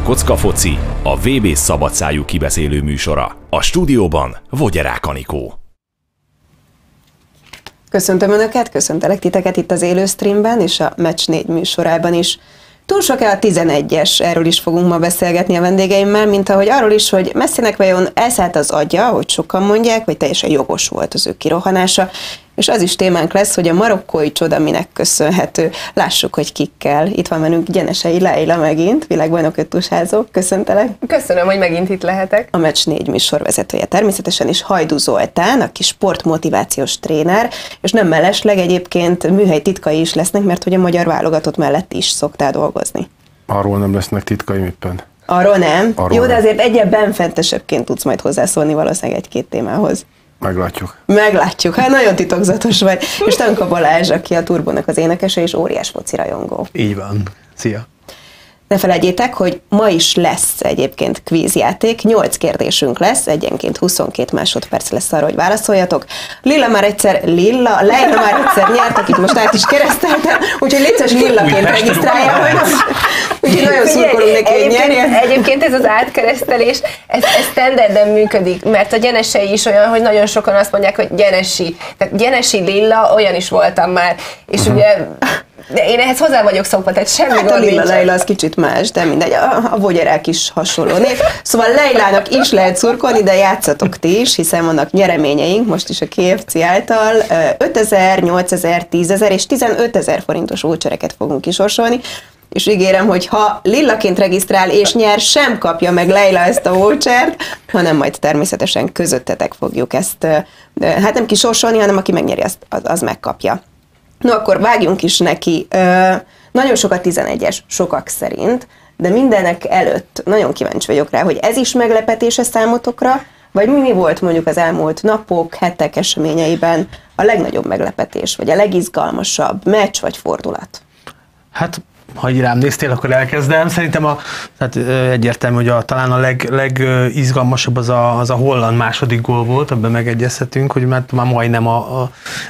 Kockafoci, a VB szabadszájú kibeszélő műsora. A stúdióban Vogyerák Anikó. Köszöntöm Önöket, köszöntelek titeket itt az élő streamben és a Meccs 4 műsorában is. Túl sok-e a 11-es, erről is fogunk ma beszélgetni a vendégeimmel, mint ahogy arról is, hogy Messinek vajon elszállt az agya, hogy sokan mondják, vagy teljesen jogos volt az ő kirohanása, és az is témánk lesz, hogy a marokkói csoda minek köszönhető. Lássuk, hogy kikkel. Itt van velünk Gyenesei Leila megint, világbajnok öttusházó. Köszöntelek. Köszönöm, hogy megint itt lehetek. A Meccs 4 műsorvezetője természetesen is Hajdú Zoltán, aki sportmotivációs tréner, és nem mellesleg egyébként műhely titkai is lesznek, mert hogy a magyar válogatott mellett is szoktál dolgozni. Arról nem lesznek titkai éppen. Arról nem? Arról jó, de nem. azért egyébként benfentesebbként tudsz majd hozzászólni valószínűleg egy-két témához. Meglátjuk. Meglátjuk, hát nagyon titokzatos vagy. És Tanka Balázs, aki a Turbónak az énekese és óriás foci rajongó. Így van. Szia! Ne felejtjétek, hogy ma is lesz egyébként kvízjáték, 8 kérdésünk lesz, egyenként 22 másodperc lesz arra, hogy válaszoljatok. Leila már egyszer nyert, akit most át is kereszteltem, úgyhogy létszes Lillaként regisztrálja, úgyhogy nagyon szurkolunk neki, hogy nyerjen. Egyébként ez az átkeresztelés, ez standarden működik, mert a Gyenesei is olyan, hogy nagyon sokan azt mondják, hogy Gyenesi. Tehát Gyenesi Lilla, olyan is voltam már, és ugye... De én ehhez hozzá vagyok szokva, tehát semmi gond nincs. A Leila az kicsit más, de mindegy, a Vogyerák is hasonló név. Szóval Leilának is lehet szurkolni, de játszatok ti is, hiszen vannak nyereményeink, most is a KFC által 5000, 8000, 10.000 és 15.000 forintos vouchereket fogunk kisorsolni. És ígérem, hogy ha Lillaként regisztrál és nyer, sem kapja meg Leila ezt a vouchert, hanem majd természetesen közöttetek fogjuk ezt, hát nem kisorsolni, hanem aki megnyeri, az megkapja. No, akkor vágjunk is neki. Nagyon sok a 11-es, sokak szerint, de mindenek előtt nagyon kíváncsi vagyok rá, hogy ez is meglepetése számotokra, vagy mi volt mondjuk az elmúlt napok, hetek eseményeiben a legnagyobb meglepetés, vagy a legizgalmasabb meccs vagy fordulat? Hát, ha így rám néztél, akkor elkezdem. Szerintem tehát egyértelmű, hogy talán a legizgalmasabb az a holland második gól volt, ebben megegyezhetünk, hogy már majdnem a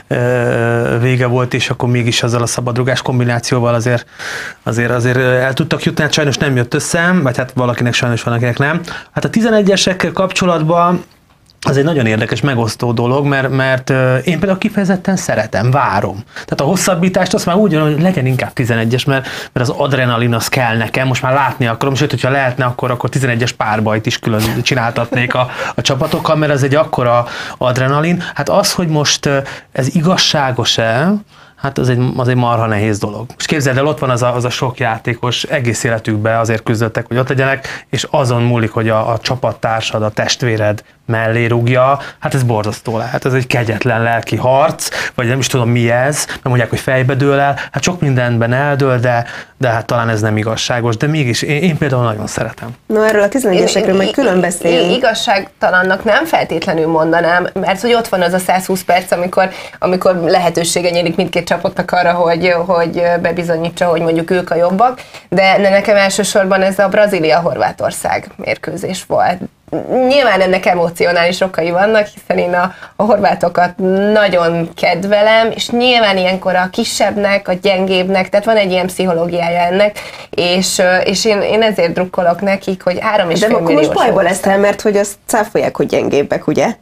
vége volt, és akkor mégis azzal a szabadrugás kombinációval azért el tudtak jutni, hát sajnos nem jött össze, vagy hát valakinek sajnos, valakinek nem. Hát a 11-esekkel kapcsolatban az egy nagyon érdekes, megosztó dolog, mert én például kifejezetten szeretem, várom. Tehát a hosszabbítást azt már úgy van, hogy legyen inkább 11-es, mert az adrenalin az kell nekem, most már látni akarom, sőt, hogyha lehetne, akkor 11-es párbajt is külön csináltatnék a csapatokkal, mert ez egy akkora adrenalin. Hát az, hogy most ez igazságos-e, hát az egy marha nehéz dolog. És képzeld el, ott van az a sok játékos, egész életükben azért küzdöttek, hogy ott legyenek, és azon múlik, hogy a csapattársad, a testvéred mellé rúgja, hát ez borzasztó lehet. Ez egy kegyetlen lelki harc, vagy nem is tudom mi ez, nem mondják, hogy fejbe dől el, hát sok mindenben eldől, de hát talán ez nem igazságos, de mégis én például nagyon szeretem. Na, erről a 11-esekről majd külön beszélünk. Igazságtalannak nem feltétlenül mondanám, mert hogy ott van az a 120 perc, amikor lehetősége nyílik mindkét csapatnak arra, hogy bebizonyítsa, hogy mondjuk ők a jobbak, de nekem elsősorban ez a Brazília-Horvátország mérkőzés volt. Nyilván ennek emocionális okai vannak, hiszen én a horvátokat nagyon kedvelem, és nyilván ilyenkor a kisebbnek, a gyengébbnek, tehát van egy ilyen pszichológiája ennek, és én ezért drukkolok nekik, hogy 3,5 milliós. De akkor most bajba leszel, mert hogy azt cáfolják, hogy gyengébbek, ugye?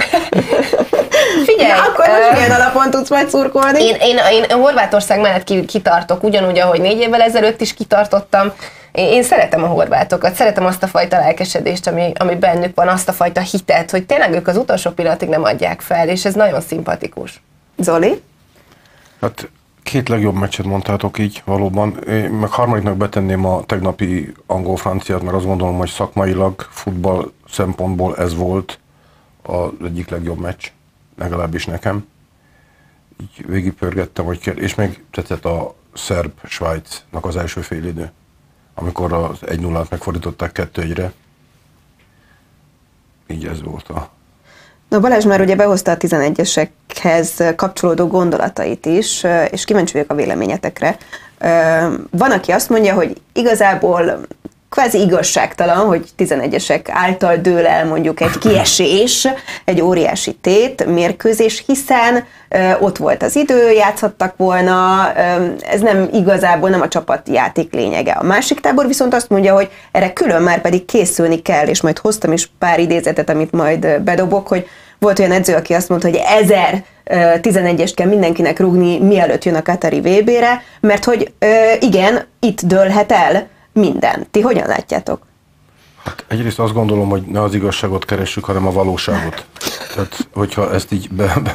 Figyelj! Akkor most milyen alapon tudsz majd szurkolni? Én Horvátország mellett kitartok, ugyanúgy, ahogy 4 évvel ezelőtt is kitartottam. Én szeretem a horvátokat, szeretem azt a fajta lelkesedést, ami bennük van, azt a fajta hitet, hogy tényleg ők az utolsó pillanatig nem adják fel, és ez nagyon szimpatikus. Zoli? Hát 2 legjobb meccset mondtátok így valóban. Én meg harmadiknak betenném a tegnapi angol-franciát, mert azt gondolom, hogy szakmailag, futball szempontból ez volt az egyik legjobb meccs, legalábbis nekem. Így végigpörgettem, és még tetszett a szerb-Svájcnak az első félidő, amikor az 1-0-át megfordították 2-1-re. Így ez volt a... Na, Balázs már ugye behozta a 11-esekhez kapcsolódó gondolatait is, és kíváncsi vagyok a véleményetekre. Van, aki azt mondja, hogy igazából kvázi igazságtalan, hogy 11-esek által dől el mondjuk egy kiesés, egy óriási tét, mérkőzés, hiszen ott volt az idő, játszhattak volna, ez nem igazából nem a csapatjáték lényege. A másik tábor viszont azt mondja, hogy erre külön már pedig készülni kell, és majd hoztam is pár idézetet, amit majd bedobok, hogy volt olyan edző, aki azt mondta, hogy 1011-est kell mindenkinek rúgni, mielőtt jön a Katari VB-re, mert hogy igen, itt dőlhet el minden. Ti hogyan látjátok? Hát egyrészt azt gondolom, hogy ne az igazságot keressük, hanem a valóságot. Tehát, hogyha ezt így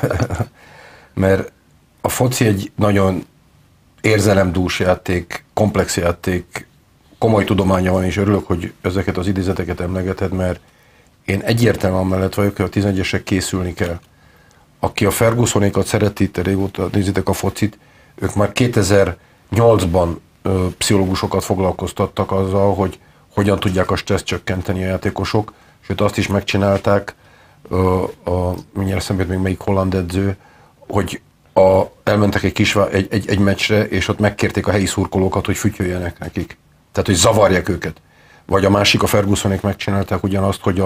mert a foci egy nagyon érzelemdús játék, komplex játék, komoly tudománya van, és örülök, hogy ezeket az idézeteket emlegeted, mert én egyértelműen mellett vagyok, hogy a 11-esek készülni kell. Aki a Fergusonékat szereti, régóta nézitek a focit, ők már 2008-ban pszichológusokat foglalkoztattak azzal, hogy hogyan tudják a stresszt csökkenteni a játékosok, sőt azt is megcsinálták, mindjárt eszembe még melyik holland edző, hogy elmentek egy meccsre, és ott megkérték a helyi szurkolókat, hogy fütyöljenek nekik. Tehát, hogy zavarják őket. Vagy a másik, a Fergusonék megcsinálták ugyanazt, hogy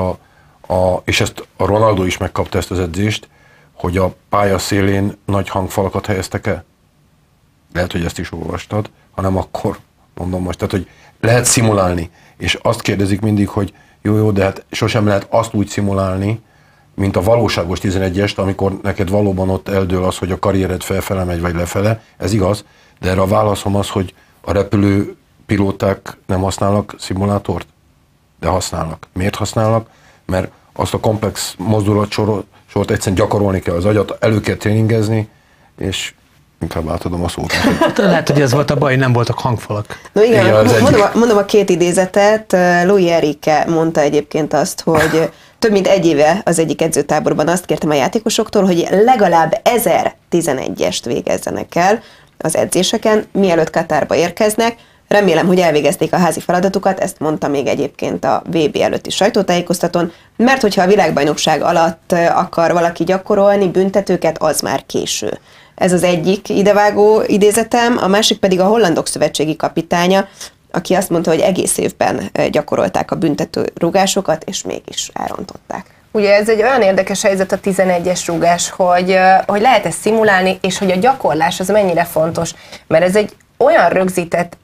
és ezt a Ronaldo is megkapta ezt az edzést, hogy a pálya szélén nagy hangfalakat helyeztek el. Lehet, hogy ezt is olvastad, hanem akkor mondom most. Tehát, hogy lehet szimulálni. És azt kérdezik mindig, hogy jó, de hát sosem lehet azt úgy szimulálni, mint a valóságos 11-est, amikor neked valóban ott eldől az, hogy a karriered felfele megy, vagy lefele. Ez igaz, de erre a válaszom az, hogy a repülőpilóták nem használnak szimulátort? De használnak. Miért használnak? Mert azt a komplex mozdulatsort egyszerűen gyakorolni kell az agyat, elő kell tréningezni, és inkább átadom a szót. Lehet, hogy ez volt a baj, nem voltak hangfalak. No igen, mondom a két idézetet. Louis Enrique mondta egyébként azt, hogy több mint egy éve az egyik edzőtáborban azt kértem a játékosoktól, hogy legalább 1011-est végezzenek el az edzéseken, mielőtt Katárba érkeznek. Remélem, hogy elvégezték a házi feladatukat, ezt mondta még egyébként a VB előtti sajtótájékoztatón, mert hogyha a világbajnokság alatt akar valaki gyakorolni büntetőket, az már késő. Ez az egyik idevágó idézetem, a másik pedig a hollandok szövetségi kapitánya, aki azt mondta, hogy egész évben gyakorolták a büntető rúgásokat, és mégis elrontották. Ugye ez egy olyan érdekes helyzet a 11-es rúgás, hogy lehet ezt szimulálni, és hogy a gyakorlás az mennyire fontos, mert ez egy olyan rögzített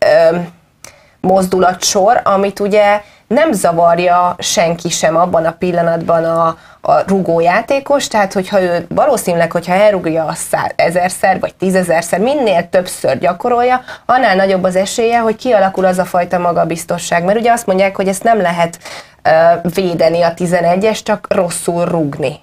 mozdulatsor, amit nem zavarja senki sem abban a pillanatban a rugójátékos, tehát hogyha ő valószínűleg, hogyha elrúgja azt 1000-szer vagy 10.000-szer, minél többször gyakorolja, annál nagyobb az esélye, hogy kialakul az a fajta magabiztosság. Mert ugye azt mondják, hogy ezt nem lehet védeni a 11-es, csak rosszul rúgni.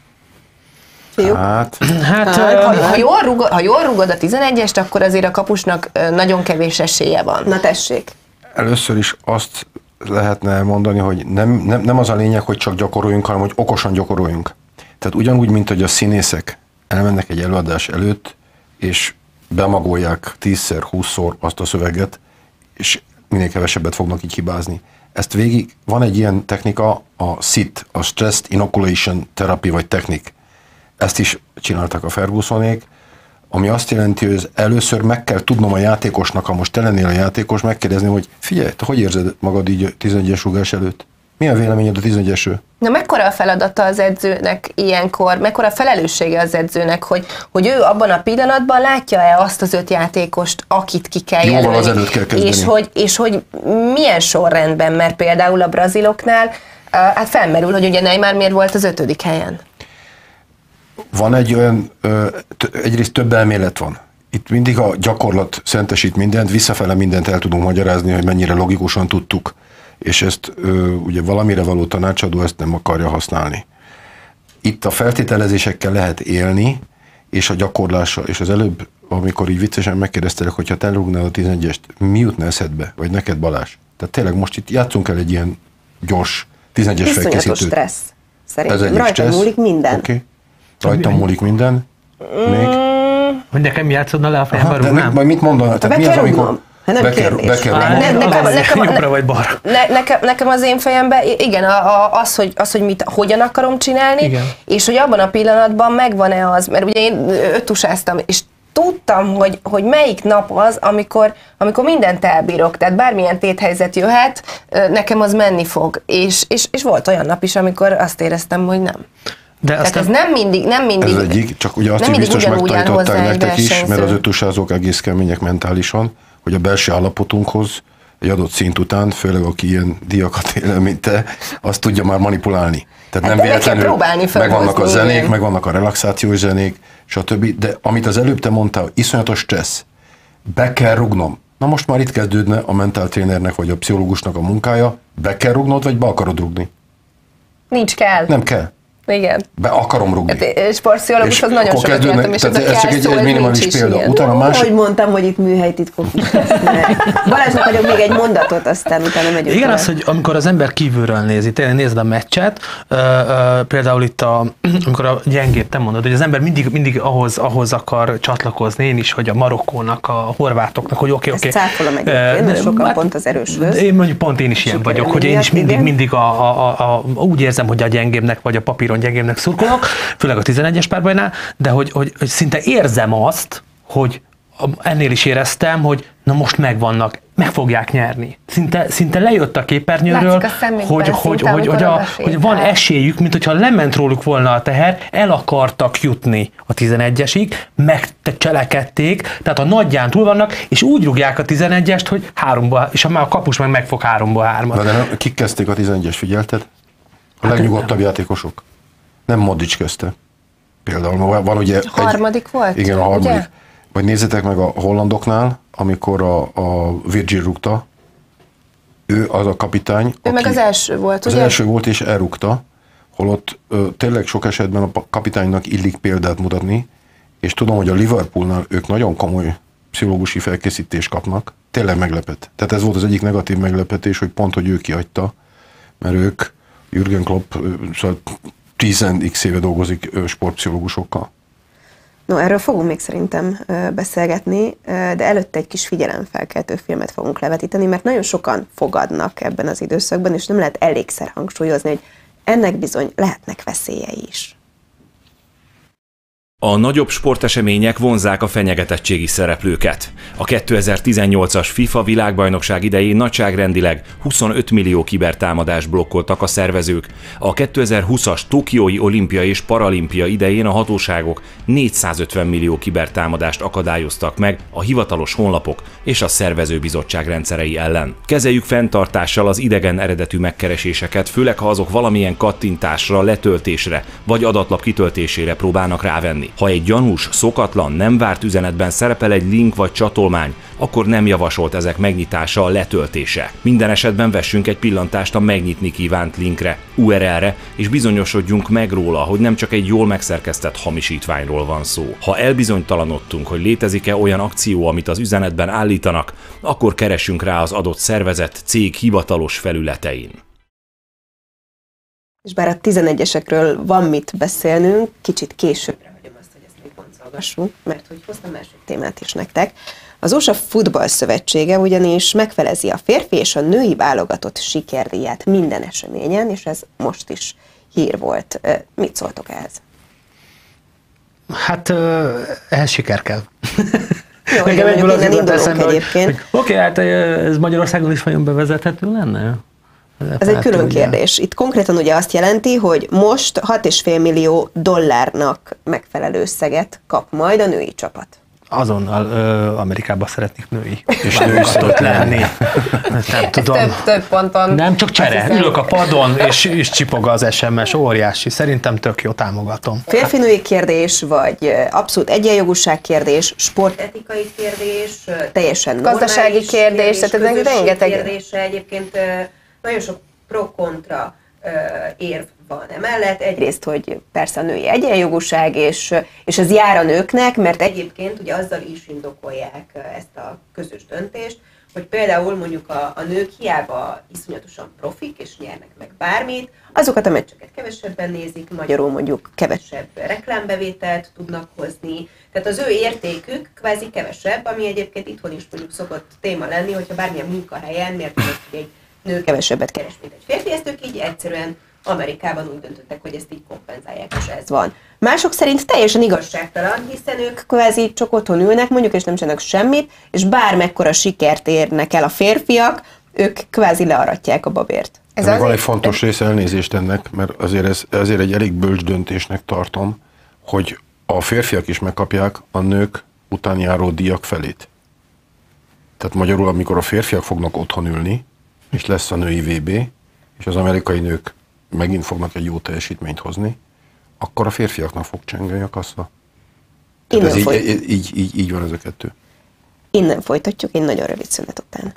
Ha jól rúgod a 11-est, akkor azért a kapusnak nagyon kevés esélye van. Na tessék. Először is azt lehetne mondani, hogy nem az a lényeg, hogy csak gyakoroljunk, hanem hogy okosan gyakoroljunk. Tehát ugyanúgy, mint hogy a színészek elmennek egy előadás előtt, és bemagolják 10-szer, 20-szor azt a szöveget, és minél kevesebbet fognak így hibázni. Ezt végig, van egy ilyen technika, a SIT, a Stress Inoculation Therapy, vagy technik. Ezt is csináltak a Fergusonék, ami azt jelenti, hogy először meg kell tudnom a játékosnak, ha most te lennél a játékos, megkérdezni, hogy figyelj, te hogy érzed magad így 11-es rúgás előtt? Mi a véleményed a 11-esről? Na mekkora a feladata az edzőnek ilyenkor, mekkora a felelőssége az edzőnek, hogy ő abban a pillanatban látja-e azt az 5 játékost, akit ki kell jelölni? Jóval az előtt kell kezdeni. És hogy milyen sorrendben, mert például a braziloknál hát felmerül, hogy ugye Neymar miért volt az 5. helyen. Van egy olyan, egyrészt több elmélet van. Itt mindig a gyakorlat szentesít mindent, visszafele mindent el tudunk magyarázni, hogy mennyire logikusan tudtuk, és ezt ugye valamire való tanácsadó ezt nem akarja használni. Itt a feltételezésekkel lehet élni, és a gyakorlással, és az előbb, amikor így viccesen megkérdeztelek, hogyha te rúgnál a 11-est, mi jutna eszedbe? Vagy neked, Balázs? Tehát tényleg most itt játszunk el egy ilyen gyors 11-es felkészítőt. Stressz. Szerintem rajta múlik minden. Okay. Rajtam múlik minden. Még? Hogy nekem játszodna le a fejembe rúgnám? Majd mit mondanak? Tehát mi az, amikor be kell jobbra vagy balra. Nekem az én fejemben, igen, az, hogy mit, hogyan akarom csinálni, igen. És hogy abban a pillanatban megvan-e az, mert ugye én öttusáztam, és tudtam, hogy melyik nap az, amikor mindent elbírok, tehát bármilyen téthelyzet jöhet, nekem az menni fog. És volt olyan nap is, amikor azt éreztem, hogy nem. De tehát ez nem mindig ez egyik, csak ugye azt is biztos megtanították nektek is, mert az ötusázók egész kemények mentálisan, hogy a belső állapotunkhoz egy adott szint után, főleg aki ilyen diakat él, mint te, azt tudja már manipulálni. Tehát nem véletlenül megvannak a zenék, megvannak a relaxációs zenék, stb. De amit az előbb te mondtál, iszonyatos stressz, be kell rugnom. Na most már itt kezdődne a mentáltrénernek vagy a pszichológusnak a munkája, be kell rugnod, vagy be akarod rugni? Nincs kell. Nem kell. Igen. Be akarom rugni. Sportpszichológushoz nagyon sokat jöttem, és ez csak egy minimális példa. Utána másik... Ahogy mondtam, hogy itt műhelytitkok. Balázsnak vagyok még egy mondatot, aztán utána megyünk. Igen, az, hogy amikor az ember kívülről nézi, tényleg nézd a meccset, például itt, amikor a gyengébb, te mondod, hogy az ember mindig ahhoz akar csatlakozni, én is, hogy a Marokkónak, a horvátoknak, hogy oké. Ezt cáfolom egyébként, sokan pont az erőshöz. Én mondjuk pont én is ilyen vagyok, hogy én is mindig úgy érzem, hogy a gyengébbnek vagy a papíron gyengébbnek szurkolok, főleg a 11-es párbajnál, de hogy szinte érzem azt, hogy ennél is éreztem, hogy na most megvannak, meg fogják nyerni. Szinte lejött a képernyőről, hogy van esélyük, mint hogyha lement róluk volna a teher, el akartak jutni a 11-esig, megcselekedték, tehát a nagyján túl vannak, és úgy rúgják a 11-est, hogy 3-ba, és a kapus megfog 3-3-at. De kik kezdték a 11-es, figyelted? A legnyugodtabb játékosok. Nem Modric közte. Például van ugye... A harmadik volt? Igen, a harmadik. Ugye? Vagy nézzétek meg a hollandoknál, amikor a Virgil rúgta, ő az a kapitány, ő meg az első volt, az ugye? első volt és elrúgta, holott tényleg sok esetben a kapitánynak illik példát mutatni, és tudom, hogy a Liverpoolnál ők nagyon komoly pszichológusi felkészítést kapnak. Tényleg meglepett. Tehát ez volt az egyik negatív meglepetés, hogy pont, hogy ő kihagyta, mert ők, Jürgen Klopp, szóval 10x éve dolgozik sportpszichológusokkal. No, erről fogunk még szerintem beszélgetni, de előtte egy kis figyelemfelkeltő filmet fogunk levetíteni, mert nagyon sokan fogadnak ebben az időszakban, és nem lehet elégszer hangsúlyozni, hogy ennek bizony lehetnek veszélyei is. A nagyobb sportesemények vonzzák a fenyegetettségi szereplőket. A 2018-as FIFA világbajnokság idején nagyságrendileg 25 millió kibertámadást blokkoltak a szervezők. A 2020-as tokiói olimpia és paralimpia idején a hatóságok 450 millió kibertámadást akadályoztak meg a hivatalos honlapok és a szervezőbizottság rendszerei ellen. Kezeljük fenntartással az idegen eredetű megkereséseket, főleg ha azok valamilyen kattintásra, letöltésre vagy adatlap kitöltésére próbálnak rávenni. Ha egy gyanús, szokatlan, nem várt üzenetben szerepel egy link vagy csatolmány, akkor nem javasolt ezek megnyitása, a letöltése. Minden esetben vessünk egy pillantást a megnyitni kívánt linkre, URL-re, és bizonyosodjunk meg róla, hogy nem csak egy jól megszerkesztett hamisítványról van szó. Ha elbizonytalanodtunk, hogy létezik-e olyan akció, amit az üzenetben állítanak, akkor keressünk rá az adott szervezet, cég hivatalos felületein. És bár a 11-esekről van mit beszélnünk, kicsit későbbre hagyom azt, hogy ezt még boncolgassunk, mert hogy hoztam másik témát is nektek. Az USA Futball Szövetsége ugyanis megfelezi a férfi és a női válogatott sikerdíját minden eseményen, és ez most is hír volt. Mit szóltok ehhez? Hát ehhez siker kell. Jó, nekem egyből az jutott eszembe, hogy oké, hát ez Magyarországon is vajon bevezethető lenne? Ez egy külön kérdés. Itt konkrétan ugye azt jelenti, hogy most $6,5 millió megfelelő összeget kap majd a női csapat. Azonnal Amerikába szeretnék női és válogatott lenni. Nem tudom. Több ponton. Nem, csak csere. Ülök a padon, és csipog az SMS. Óriási. Szerintem tök jó, támogatom. Férfi-női kérdés, vagy abszolút egyenjogúság kérdés, sportetikai kérdés, teljesen gazdasági kérdés, tehát ez rengeteg kérdése. Egyébként nagyon sok pro-kontra érv van emellett. Egyrészt, hogy persze a női egyenjogúság, és ez jár a nőknek, mert egyébként ugye azzal is indokolják ezt a közös döntést, hogy például mondjuk a nők hiába iszonyatosan profik, és nyernek meg bármit, azokat a meccseket kevesebben nézik, magyarul mondjuk kevesebb reklámbevételt tudnak hozni, tehát az ő értékük kvázi kevesebb, ami egyébként itthon is mondjuk szokott téma lenni, hogyha bármilyen munkahelyen, miért nem hogy egy nő kevesebbet keres, mint egy férfi, ezt ők így egyszerűen Amerikában úgy döntöttek, hogy ezt így kompenzálják, és ez van. Mások szerint teljesen igazságtalan, hiszen ők kvázi csak otthon ülnek, mondjuk, és nem csinálnak semmit, és bármekkora sikert érnek el a férfiak, ők kvázi learatják a babért. Ez van egy fontos része, elnézést ennek, mert azért egy elég bölcs döntésnek tartom, hogy a férfiak is megkapják a nők után járó díjak felét. Tehát magyarul, amikor a férfiak fognak otthon ülni, és lesz a női VB, és az amerikai nők megint fognak egy jó teljesítményt hozni, akkor a férfiaknak fog csengeni a kassa. Tehát így van ez a kettő. Innen folytatjuk, egy nagyon rövid szünet után.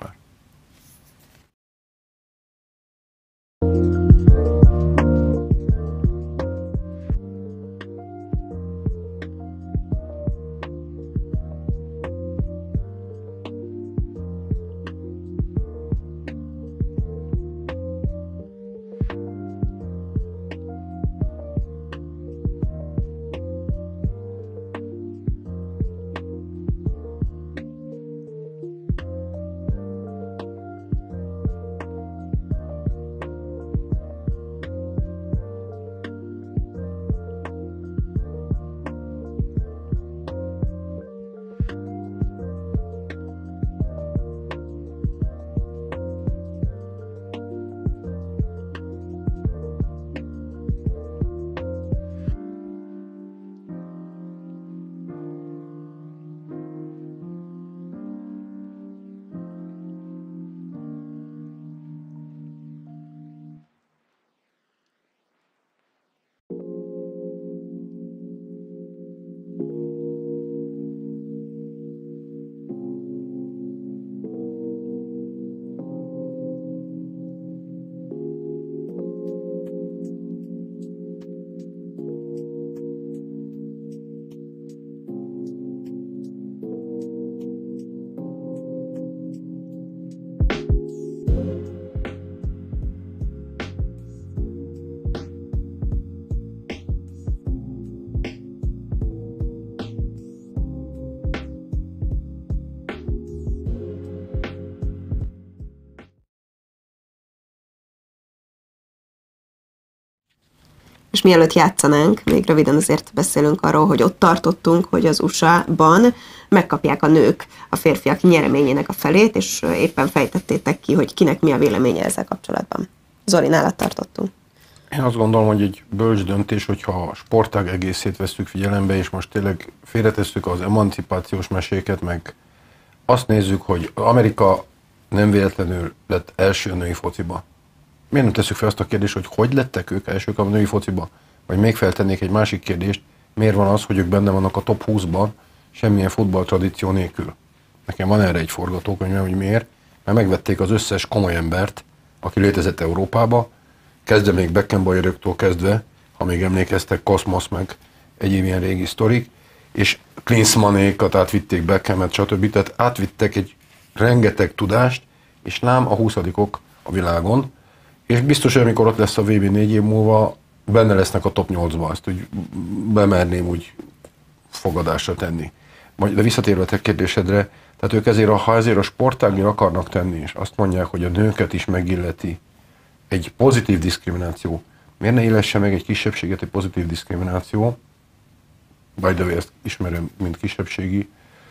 És mielőtt játszanánk, még röviden azért beszélünk arról, hogy ott tartottunk, hogy az USA-ban megkapják a nők a férfiak nyereményének a felét, és éppen fejtettétek ki, hogy kinek mi a véleménye ezzel kapcsolatban. Zoli, nálad tartottunk. Én azt gondolom, hogy egy bölcs döntés, hogyha a sportág egészét vesszük figyelembe, és most tényleg félretesszük az emancipációs meséket, meg azt nézzük, hogy Amerika nem véletlenül lett első női fociba. Miért nem tesszük fel azt a kérdést, hogy lettek ők elsők a női fociba? Vagy még feltennék egy másik kérdést, miért van az, hogy ők benne vannak a top 20-ban, semmilyen futballtradíció nélkül? Nekem van erre egy forgatókönyvem, hogy miért, mert megvették az összes komoly embert, aki létezett Európába, kezdve még Beckenbauerektól kezdve, ha még emlékeztek, Kosmos meg egyéb ilyen régi sztorik, és Klinsmannékat átvitték, Beckhamet, stb. Tehát átvittek egy rengeteg tudást, és lám a 20-ok a világon, és biztos, hogy amikor ott lesz a VB 4 év múlva, benne lesznek a top 8-ba, ezt úgy bemerném úgy fogadásra tenni. De visszatérve a te kérdésedre, tehát ők ezért, ha ezért a sportágnyira akarnak tenni, és azt mondják, hogy a nőket is megilleti egy pozitív diszkrimináció, miért ne illesse meg egy kisebbséget egy pozitív diszkrimináció, by the way, ezt ismerem, mint kisebbségi,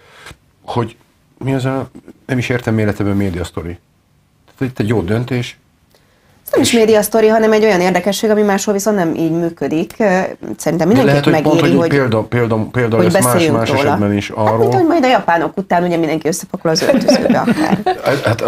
hogy mi az a, nem is értem életében médiasztori. Tehát itt egy jó döntés. Ez nem is médiasztori, hanem egy olyan érdekesség, ami máshol viszont nem így működik. Szerintem mindenki megéri, hogy példa lesz más esetben is arról. Hát, mint hogy majd a japánok után ugye mindenki összepakol az öltözőbe akár. Hát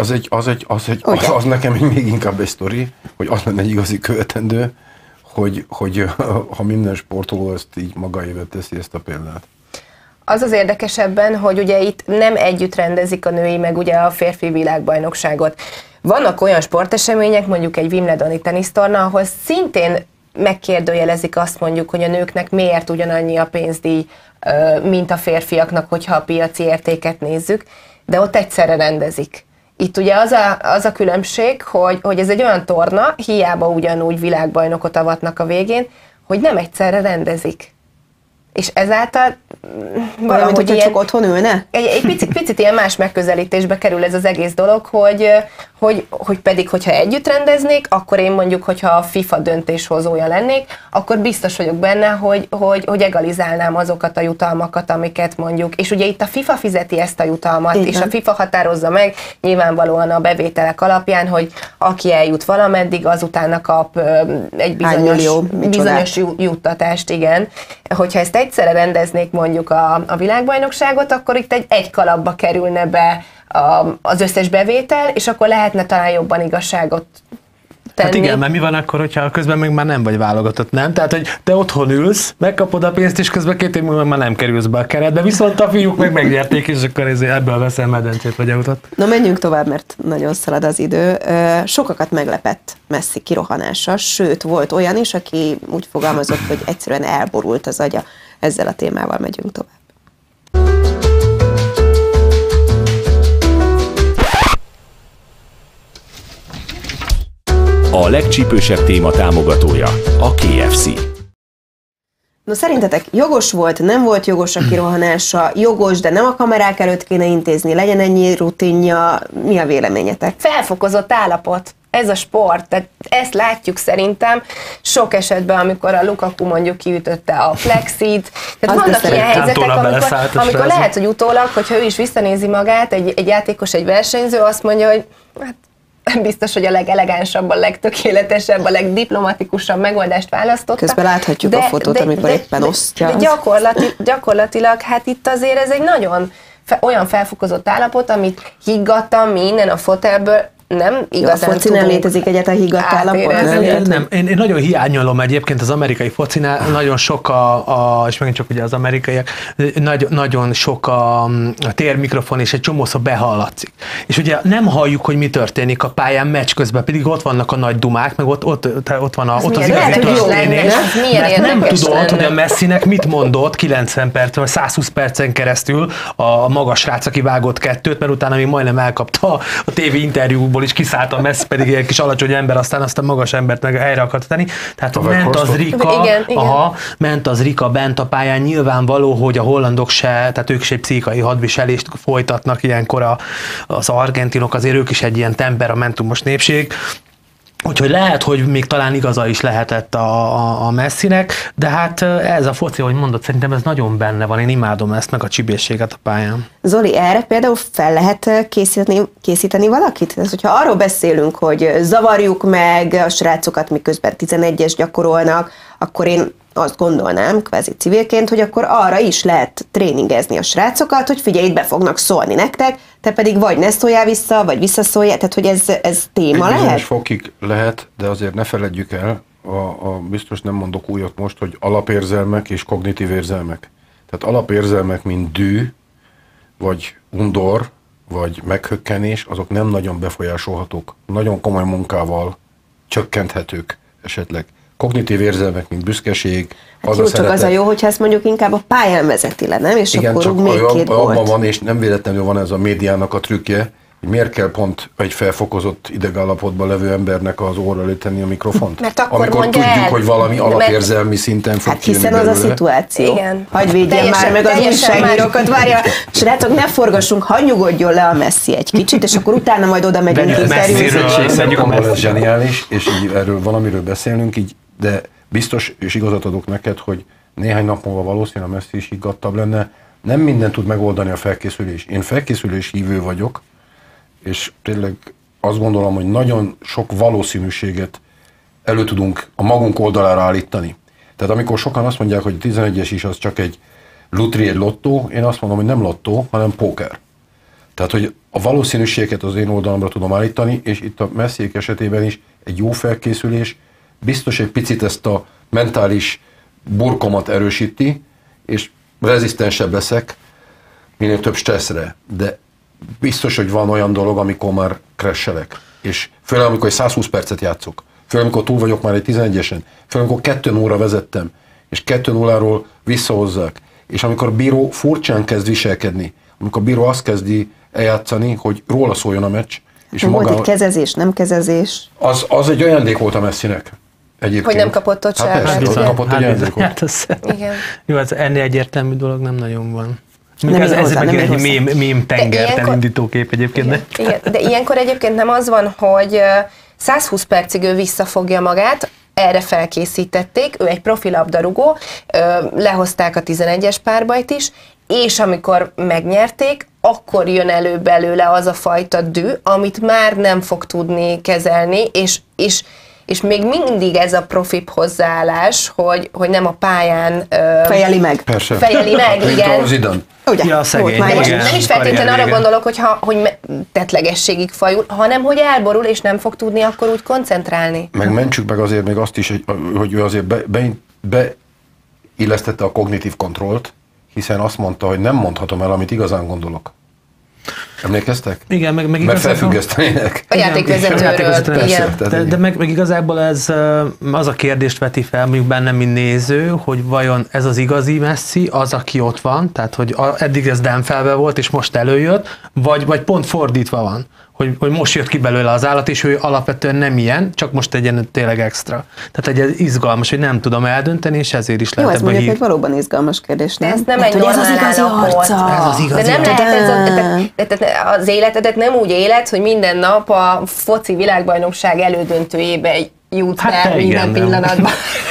az nekem még inkább egy sztori, hogy az lenne egy igazi követendő, hogy ha minden sportoló ezt így magáével teszi ezt a példát. Az az érdekesebben, hogy ugye itt nem együtt rendezik a női, meg ugye a férfi világbajnokságot. Vannak olyan sportesemények, mondjuk egy Wimbledoni tenisztorna, ahol szintén megkérdőjelezik azt mondjuk, hogy a nőknek miért ugyanannyi a pénzdíj, mint a férfiaknak, hogyha a piaci értéket nézzük, de ott egyszerre rendezik. Itt ugye az a különbség, hogy ez egy olyan torna, hiába ugyanúgy világbajnokot avatnak a végén, hogy nem egyszerre rendezik. és ezáltal valahogy mint, csak otthon ülne? Egy picit ilyen más megközelítésbe kerül ez az egész dolog, hogy pedig, hogyha együtt rendeznék, akkor én mondjuk, hogyha a FIFA döntéshozója lennék, akkor biztos vagyok benne, hogy egalizálnám azokat a jutalmakat, amiket mondjuk, és ugye itt a FIFA fizeti ezt a jutalmat, igen. És a FIFA határozza meg nyilvánvalóan a bevételek alapján, hogy aki eljut valameddig, azutána kap egy bizonyos juttatást, igen. Hogyha ezt egyszerre rendeznék mondjuk a világbajnokságot, akkor itt egy kalapba kerülne be az összes bevétel, és akkor lehetne talán jobban igazságot tenni. Hát igen, mert mi van akkor, hogyha közben még már nem vagy válogatott, nem? Tehát, hogy te otthon ülsz, megkapod a pénzt, és közben 2 év múlva már nem kerülsz be a keretbe, viszont a fiúk meg megnyerték, és akkor ebből veszel medencét vagy autót. Na menjünk tovább, mert nagyon szalad az idő. Sokakat meglepett Messi kirohanása, sőt, volt olyan is, aki úgy fogalmazott, hogy egyszerűen elborult az agya. Ezzel a témával megyünk tovább. A legcsípősebb téma támogatója a KFC. No, szerintetek jogos volt, nem volt jogos a kirohanása, jogos, de nem a kamerák előtt kéne intézni, legyen ennyi rutinja, mi a véleményetek? Felfokozott állapot. Ez a sport, tehát ezt látjuk szerintem sok esetben, amikor a Lukaku mondjuk kiütötte a flexit, tehát vannak ilyen helyzetek, amikor lehet, hogy utólag, hogyha ő is visszanézi magát, egy játékos, egy versenyző, azt mondja, hogy hát biztos, hogy a legelegánsabb, a legtökéletesebb, a legdiplomatikusabb megoldást választotta. Közben láthatjuk a fotót, amikor éppen osztja. De gyakorlatilag, hát itt azért ez egy nagyon olyan felfokozott állapot, amit higgadtam mi innen a fotelből, nem igazán a focinál létezik egyáltalán higgadt állapot? Nem. Én nagyon hiányolom egyébként az amerikai focinál, nagyon sok és megint csak ugye az amerikaiak, nagyon sok a térmikrofon, és egy csomószor behallatszik. És ugye nem halljuk, hogy mi történik a pályán meccs közben, pedig ott vannak a nagy dumák, meg ott van ott az igazi történés. Mert nem tudod, hogy a Messinek mit mondott 90 perc, vagy 120 percen keresztül a magas srác, aki vágott 2-t, mert utána még majdnem elkapta a tévé interjúból, is kiszállt a Messi, pedig egy kis alacsony ember, aztán azt a magas embert meg helyre akarta tenni. Tehát ment az Rika bent a pályán, nyilvánvaló, hogy a hollandok se, tehát ők is egy pszichai hadviselést folytatnak ilyenkor az argentinok, azért ők is egy ilyen temperamentumos népség. Úgyhogy lehet, hogy még talán igaza is lehetett a Messinek, de hát ez a foci, ahogy mondod, szerintem ez nagyon benne van, én imádom ezt, meg a csibészséget a pályán. Zoli, erre például fel lehet készíteni valakit? Ez, hogyha arról beszélünk, hogy zavarjuk meg a srácokat, miközben 11-es gyakorolnak, akkor én azt gondolnám, kvázi civilként, hogy akkor arra is lehet tréningezni a srácokat, hogy figyelj, itt be fognak szólni nektek, te pedig vagy ne szóljál vissza, vagy visszaszóljál, tehát hogy ez téma lehet? Bizonyos fokig lehet, de azért ne feledjük el, biztos nem mondok újat most, hogy alapérzelmek és kognitív érzelmek. Tehát alapérzelmek, mint dű, vagy undor, vagy meghökkenés, azok nem nagyon befolyásolhatók. Nagyon komoly munkával csökkenthetők esetleg. Kognitív érzelmek, mint büszkeség, csak az a jó, hogyha ezt mondjuk inkább a pályán vezeti le, nem? És igen, akkor csak még 2 gólt. Abban van, és nem véletlenül van ez a médiának a trükkje, hogy miért kell pont egy felfokozott idegállapotban levő embernek az óra elé tenni a mikrofont? Mert akkor amikor tudjuk, hogy valami alapérzelmi szinten fog kijönni hiszen az belőle. A szituáció. Igen. Hadd védjen már meg az újságírókat, várja. Srácok, ne forgassunk, hadd nyugodjon le a Messi egy kicsit, és akkor utána majd oda megyünk interjúzni. Ez zseniális, és így erről valamiről beszélünk, így, de biztos, és igazat adok neked, hogy néhány nap múlva valószínűleg a Messi is higgadtabb lenne. Nem mindent tud megoldani a felkészülés. Én felkészülés hívő vagyok, és tényleg azt gondolom, hogy nagyon sok valószínűséget elő tudunk a magunk oldalára állítani. Tehát amikor sokan azt mondják, hogy 11-es is az csak egy lutri, egy lottó, én azt mondom, hogy nem lottó, hanem póker. Tehát, hogy a valószínűséget az én oldalamra tudom állítani, és itt a Messiék esetében is egy jó felkészülés biztos egy picit ezt a mentális burkomat erősíti, és rezisztensebb leszek minél több stresszre. De biztos, hogy van olyan dolog, amikor már crashelek. És főleg, amikor 120 percet játszok. Főleg, amikor túl vagyok már egy 11-esen. Főleg, amikor 2-0-ra vezettem. És 2-0-ról visszahozzák. És amikor a bíró furcsán kezd viselkedni. Amikor a bíró azt kezdi eljátszani, hogy róla szóljon a meccs. És volt egy kezezés, nem kezezés. Az egy ajándék volt a Messinek. Egyébként. Hogy nem kapott ott sárgát. Hát kapott egy játékot. Igen. Jó, hát ennél egyértelmű dolog nem nagyon van. Ez meg egy mém tengerten indítókép egyébként. Igen, de ilyenkor egyébként nem az van, hogy 120 percig ő visszafogja magát, erre felkészítették, ő egy profi labdarúgó, lehozták a 11-es párbajt is, és amikor megnyerték, akkor jön elő belőle az a fajta dű, amit már nem fog tudni kezelni, és még mindig ez a profibb hozzáállás, hogy nem a pályán fejeli meg. Persze. Fejeli meg, igen. Ugye? Ja, szegény. Nem is feltétlenül arra gondolok, hogy tettlegességig fajul, hanem hogy elborul, és nem fog tudni akkor úgy koncentrálni. Meg mentsük meg azért még azt is, hogy ő azért beillesztette a kognitív kontrollt, hiszen azt mondta, hogy nem mondhatom el, amit igazán gondolok. Emlékeztek? Igen, meg mert felfüggesztenének. A játékvezetőről. Igen. De meg igazából ez az a kérdést veti fel, mondjuk bennem, mint néző, hogy vajon ez az igazi Messi, az, aki ott van, tehát hogy eddig ez dämfelve volt, és most előjött, vagy pont fordítva van, hogy most jött ki belőle az állat, és ő alapvetően nem ilyen, csak most egy tényleg extra. Tehát egy izgalmas, hogy nem tudom eldönteni, és ezért is lehet ebbe hívni. Jó, ez mondjuk egy valóban izgalmas kérdés, nem? Ez nem egy ez az igazi arca. Ez az igazi de nem lehet az életedet nem úgy éled, hogy minden nap a foci világbajnokság elődöntőjébe jutsz be minden pillanatban.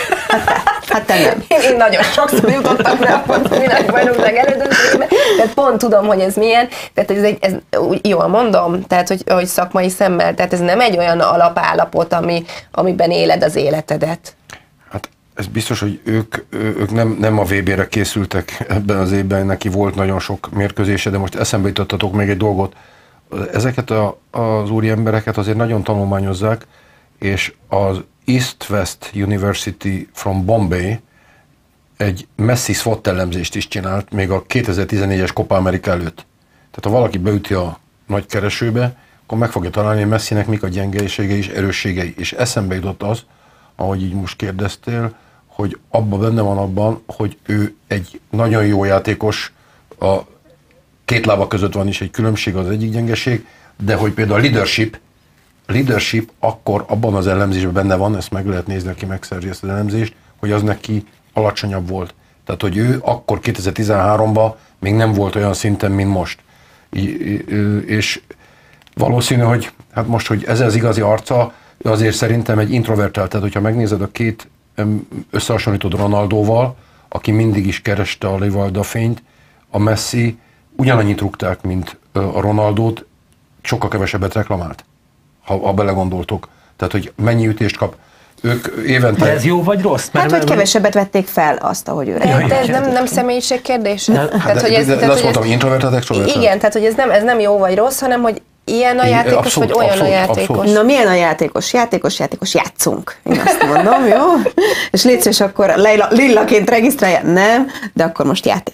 Hát te nem. Én nagyon sokszor jutottam rá a foci világbajnokság elődöntőjébe, tehát pont tudom, hogy ez milyen, tehát ez jól mondom, tehát hogy szakmai szemmel, tehát ez nem egy olyan alapállapot, amiben éled az életedet. Hát ez biztos, hogy ők nem a VB-re készültek ebben az évben, neki volt nagyon sok mérkőzése, de most eszembe jutottatok még egy dolgot. Ezeket az úri embereket azért nagyon tanulmányozzák, és az East West University from Bombay egy Messi SWOT elemzést is csinált, még a 2014-es Copa America előtt. Tehát ha valaki beüti a nagy keresőbe, akkor meg fogja találni, hogy Messinek mik a gyengeségei és erősségei. És eszembe jutott az, ahogy így most kérdeztél, hogy benne van abban, hogy ő egy nagyon jó játékos, a két lába között van is egy különbség, az egyik gyengeség, de hogy például a leadership akkor abban az elemzésben benne van, ezt meg lehet nézni, aki megszerzi ezt az elemzést, hogy az neki alacsonyabb volt. Tehát, hogy ő akkor 2013-ban még nem volt olyan szinten, mint most. És valószínű, hogy hát most, hogy ez az igazi arca, azért szerintem egy introvertált, tehát hogyha megnézed a két összehasonlítod Ronaldóval, aki mindig is kereste a Rivalda fényt, a Messi ugyanannyit rúgták, mint a Ronaldót, sokkal kevesebbet reklamált, ha belegondoltok. Tehát, hogy mennyi ütést kap. Ők évente... De ez jó vagy rossz? Hát, hogy kevesebbet vették fel azt, ahogy ő de ez nem személyiség kérdés? Azt mondtam, introvertált, extrovertált. Igen, tehát hogy ez nem jó vagy rossz, hanem hogy ilyen a játékos, abszolút, vagy olyan a játékos. Abszolút. Na, milyen a játékos? Játékos, játszunk. Én azt mondom, jó? És légy szíves, akkor Lillaként regisztrálja. Nem, de akkor most játék.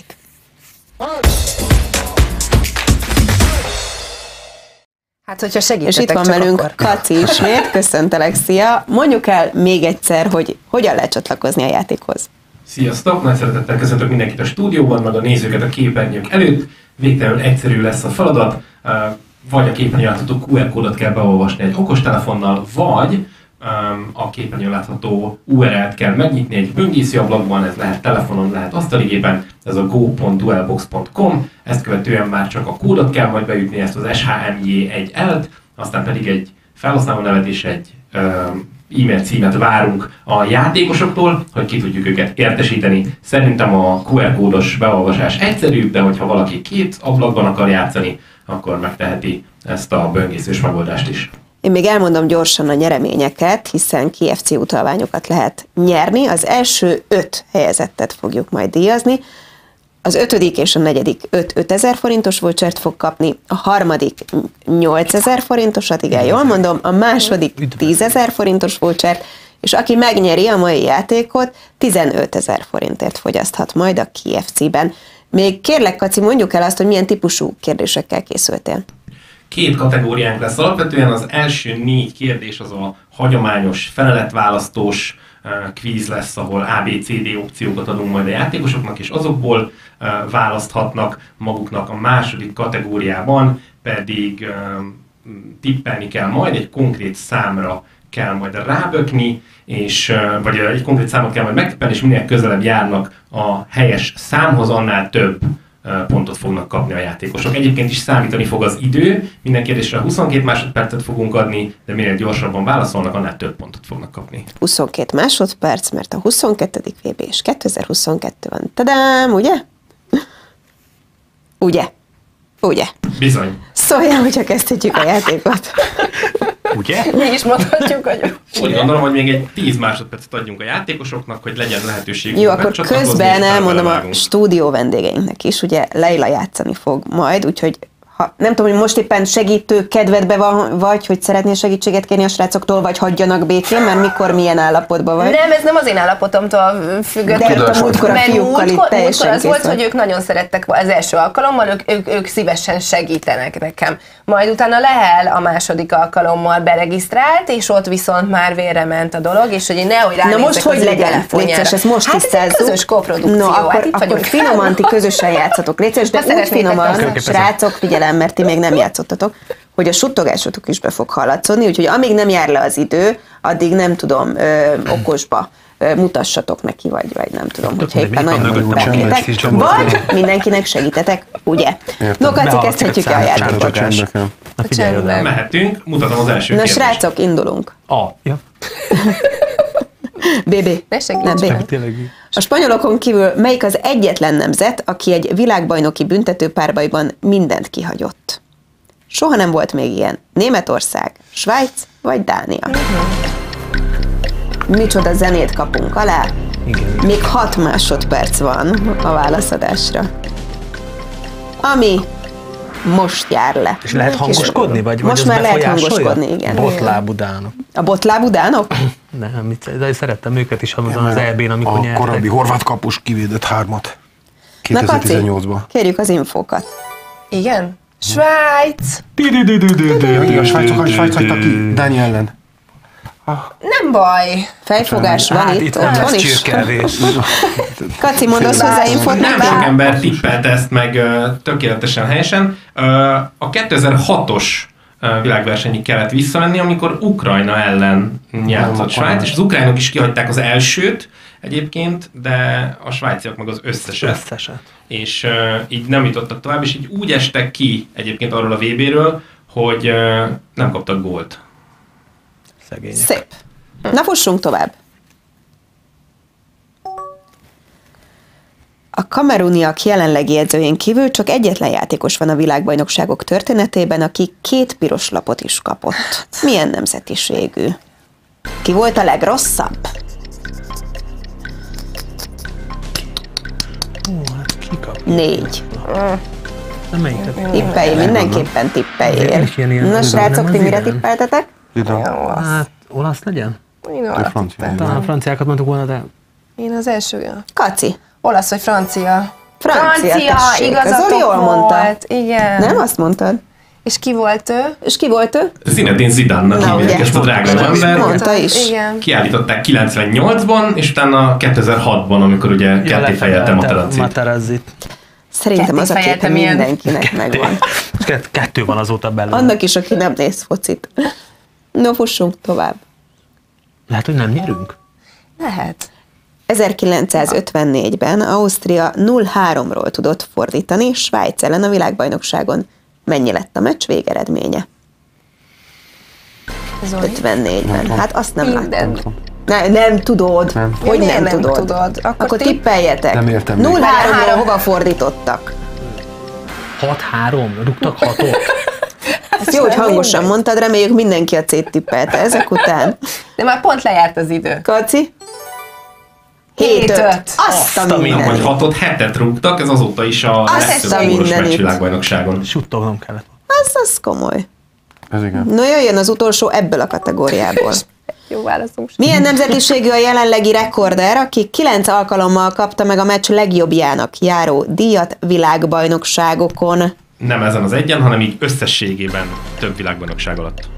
Hát, hogyha segítetek. És itt van velünk Kaci ismét, köszöntelek, szia. Mondjuk el még egyszer, hogy hogyan lehet csatlakozni a játékhoz. Sziasztok! Nagy szeretettel köszöntök mindenkit a stúdióban, meg a nézőket a képernyők előtt. Végtelenül egyszerű lesz a feladat, vagy a képernyőn látható QR kódot kell beolvasni egy okostelefonnal, vagy a képernyőn látható URL-t kell megnyitni egy böngésző ablakban, ez lehet telefonon, lehet asztaligépen, ez a go.duelbox.com, ezt követően már csak a kódot kell majd beütni, ezt az SHMJ1L-t, aztán pedig egy felhasználó nevet és egy e-mail címet várunk a játékosoktól, hogy ki tudjuk őket értesíteni. Szerintem a QR kódos beolvasás egyszerűbb, de hogyha valaki két ablakban akar játszani, akkor megteheti ezt a böngészős megoldást is. Én még elmondom gyorsan a nyereményeket, hiszen KFC utalványokat lehet nyerni. Az első 5 helyezettet fogjuk majd díjazni. Az 5. és a 4. 5000 forintos vouchert fog kapni, a harmadik 8000 forintosat, igen, jól mondom, a második 10.000 forintos vouchert, és aki megnyeri a mai játékot, 15.000 forintért fogyaszthat majd a KFC-ben. Még kérlek, Kaci, mondjuk el azt, hogy milyen típusú kérdésekkel készültél. 2 kategóriánk lesz alapvetően, az első 4 kérdés az a hagyományos feleletválasztós kvíz lesz, ahol A, B, C, D opciókat adunk majd a játékosoknak, és azokból választhatnak maguknak. A második kategóriában pedig tippelni kell majd, egy konkrét számra kell majd rábökni, és, vagy egy konkrét számot kell majd megtippelni, és minél közelebb járnak a helyes számhoz, annál több pontot fognak kapni a játékosok. Egyébként is számítani fog az idő, minden kérdésre 22 másodpercet fogunk adni, de minél gyorsabban válaszolnak, annál több pontot fognak kapni. 22 másodperc, mert a 22. VB és 2022 van. Tadám, ugye? Ugye? Bizony. Szóljál, hogyha kezdhetjük a játékot. Ugye? Mi is mondhatjuk, hogy... Úgy gondolom, hogy még egy 10 másodpercet adjunk a játékosoknak, hogy legyen lehetőségük. Jó, akkor közben elmondom a stúdió vendégeinknek is, ugye Leila játszani fog majd, úgyhogy nem tudom, hogy most éppen segítő kedvedbe vagy, hogy szeretnél segítséget kérni a srácoktól, vagy hagyjanak békén, mert mikor milyen állapotban vagy. Nem, ez nem az én állapotomtól függött. De a múltkor a fiúkkal itt teljesen az volt, hogy ők nagyon szerettek az első alkalommal, ők szívesen segítenek nekem. Majd utána Lehel a második alkalommal beregisztrált, és ott viszont már vérre ment a dolog, és hogy én nehogy ránézzek. Na most hogy legyen? Létszes, ezt most tisztázzuk. Hát közös koprodukció. No, akkor finoman ti közösen játszatok. Létszes, de úgy finoman, srácok, figyelem, mert ti még nem játszottatok, hogy a suttogásotok is be fog hallatszódni, úgyhogy amíg nem jár le az idő, addig nem tudom, okosba mutassatok neki, vagy nem tudom, hogyha éppen nagyon remétek. Vagy mindenkinek segítetek, ugye? No, Kaci, kezdhetjük a játékot. Mehetünk, mutatom az első Na, kérdést. srácok, indulunk. Ja. BB. Ne segíts. A spanyolokon kívül melyik az egyetlen nemzet, aki egy világbajnoki büntetőpárbajban mindent kihagyott? Soha nem volt még ilyen. Németország, Svájc vagy Dánia? Micsoda zenét kapunk alá? Igen. Még 6 másodperc van a válaszadásra. Ami most jár le. És lehet hangoskodni? Vagy most már lehet hangoskodni, igen. Botlábudánok. A botlábudánok? Nem, de szerettem őket is az EB-n, amikor nyertek. A korábbi horvát kapus kivédett 3-at. Na, Kaci, 2018-ban. kérjük az infókat. Igen? Svájc! A Svájc hagyta ki Dánia ellen. Nem baj. Fejfogás van Hát itt nem otthon lesz is. csirkelvés. Kaci, mondasz hozzá infót Nem sok nekem? ember tippelte ezt meg tökéletesen helyesen. A 2006-os világversenyig kellett visszamenni, amikor Ukrajna ellen játszott Svájc, és az ukránok is kihagyták az elsőt egyébként, de a svájciak meg az összeset. És így nem jutottak tovább, és így úgy estek ki egyébként arról a VB-ről, hogy nem kaptak gólt. Szegények. Szép. Na, fussunk tovább. A kameruniak jelenlegi edzőjén kívül csak egyetlen játékos van a világbajnokságok történetében, aki 2 piros lapot is kapott. Milyen nemzetiségű? Ki volt a legrosszabb? Hát ki kap? 4. Nem melyiket? Tippelj, mindenképpen tippeljél. Én is ilyen Na, srácok, nem ti az mire ilyen. tippeltetek? Hát, olasz legyen? Francia. Talán a franciákat mondtuk volna, de... Én az első. Kaci. Olasz vagy francia? Francia, tessék. igazatok Zoli jól mondta. volt. Igen. Nem, azt mondtad? És ki volt ő? És ki volt ő? Zinedine Zidane-nak Na, hívják ugye. ezt a drága ember. Mondta is. Igen. Kiállították 98-ban, és utána 2006-ban, amikor ugye ketté fejelte Materazzit. Materazzit. Szerintem az a Ketté képe fejeltem ilyen. mindenkinek megvan. 2 van azóta belőle. Annak is, aki nem néz focit. No, fussunk tovább. Lehet, hogy nem nyerünk? Lehet. 1954-ben Ausztria 0-3-ról tudott fordítani Svájc ellen a világbajnokságon. Mennyi lett a meccs végeredménye? Zoli. 54-ben. Hát azt nem Minden. láttam. Nem tudod. Nem. Hogy Miért nem tudod? Akkor tippeljetek. Nem értem még. 0-3-ról hova fordítottak? 6-3? Rúgtak 6-ot? Ezt jó, hogy hangosan mondtad, reméljük mindenki a C-t tippelte ezek után. De már pont lejárt az idő. Kaci? 7-5. Azt a Vagy mindenit. 6-ot, 7-et rúgtak, ez azóta is a legtöbb a gólos mindenit. meccs világbajnokságon. Suttognom kellett. Az komoly. Ez igen. No, jöjjön az utolsó ebből a kategóriából. Jó válaszunk. Milyen nemzetiségű a jelenlegi rekorder, aki 9 alkalommal kapta meg a meccs legjobbjának járó díjat világbajnokságokon? Nem ezen az egyen, hanem így összességében több világbajnokság alatt.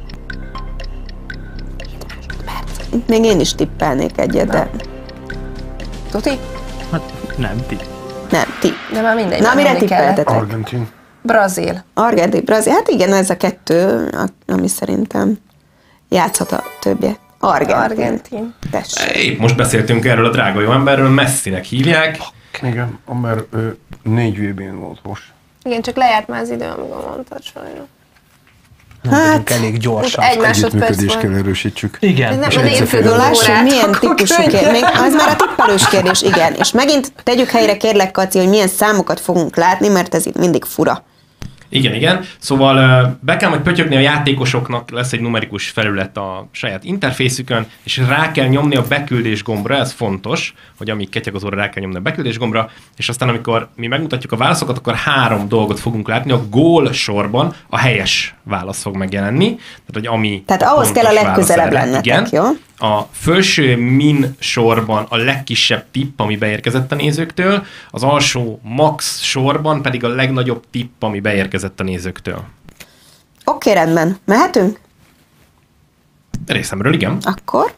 Itt még én is tippelnék egyet, de Tuti? Hát nem, ti. nem, ti. De már mindegy. Na, már mire menni kellett. tippeltetek? Argentin. Brazil. Argentin, Brazil. Hát igen, ez a 2, ami szerintem játszhat a többje. Argentin. Tessék. Épp most beszéltünk erről a drága jó emberről, Messinek hívják. Igen, mert ő 4 VB-n volt most. Igen, csak lejárt már az idő, amikor mondtad sajnos. Hát, elég gyorsan. Egy másodperc Együttműködést van. kell erősítsük. Igen. Nem, És az én egyszer fődő Lássuk, milyen típusú kérdés. Az már a tippelős kérdés, igen. És megint tegyük helyre, kérlek, Kaci, hogy milyen számokat fogunk látni, mert ez itt mindig fura. Igen. Szóval be kell majd pötyögni a játékosoknak, lesz egy numerikus felület a saját interfészükön, és rá kell nyomni a beküldés gombra, ez fontos, hogy amíg ketyeg az óra, rá kell nyomni a beküldés gombra, és aztán amikor mi megmutatjuk a válaszokat, akkor 3 dolgot fogunk látni. A gól sorban a helyes válasz fog megjelenni. Tehát ahhoz kell a legközelebb lennetek, jó? A felső min sorban a legkisebb tipp, ami beérkezett a nézőktől, az alsó max sorban pedig a legnagyobb tipp, ami beérkezett a nézőktől. Oké, rendben. Mehetünk? Részemről igen. Akkor.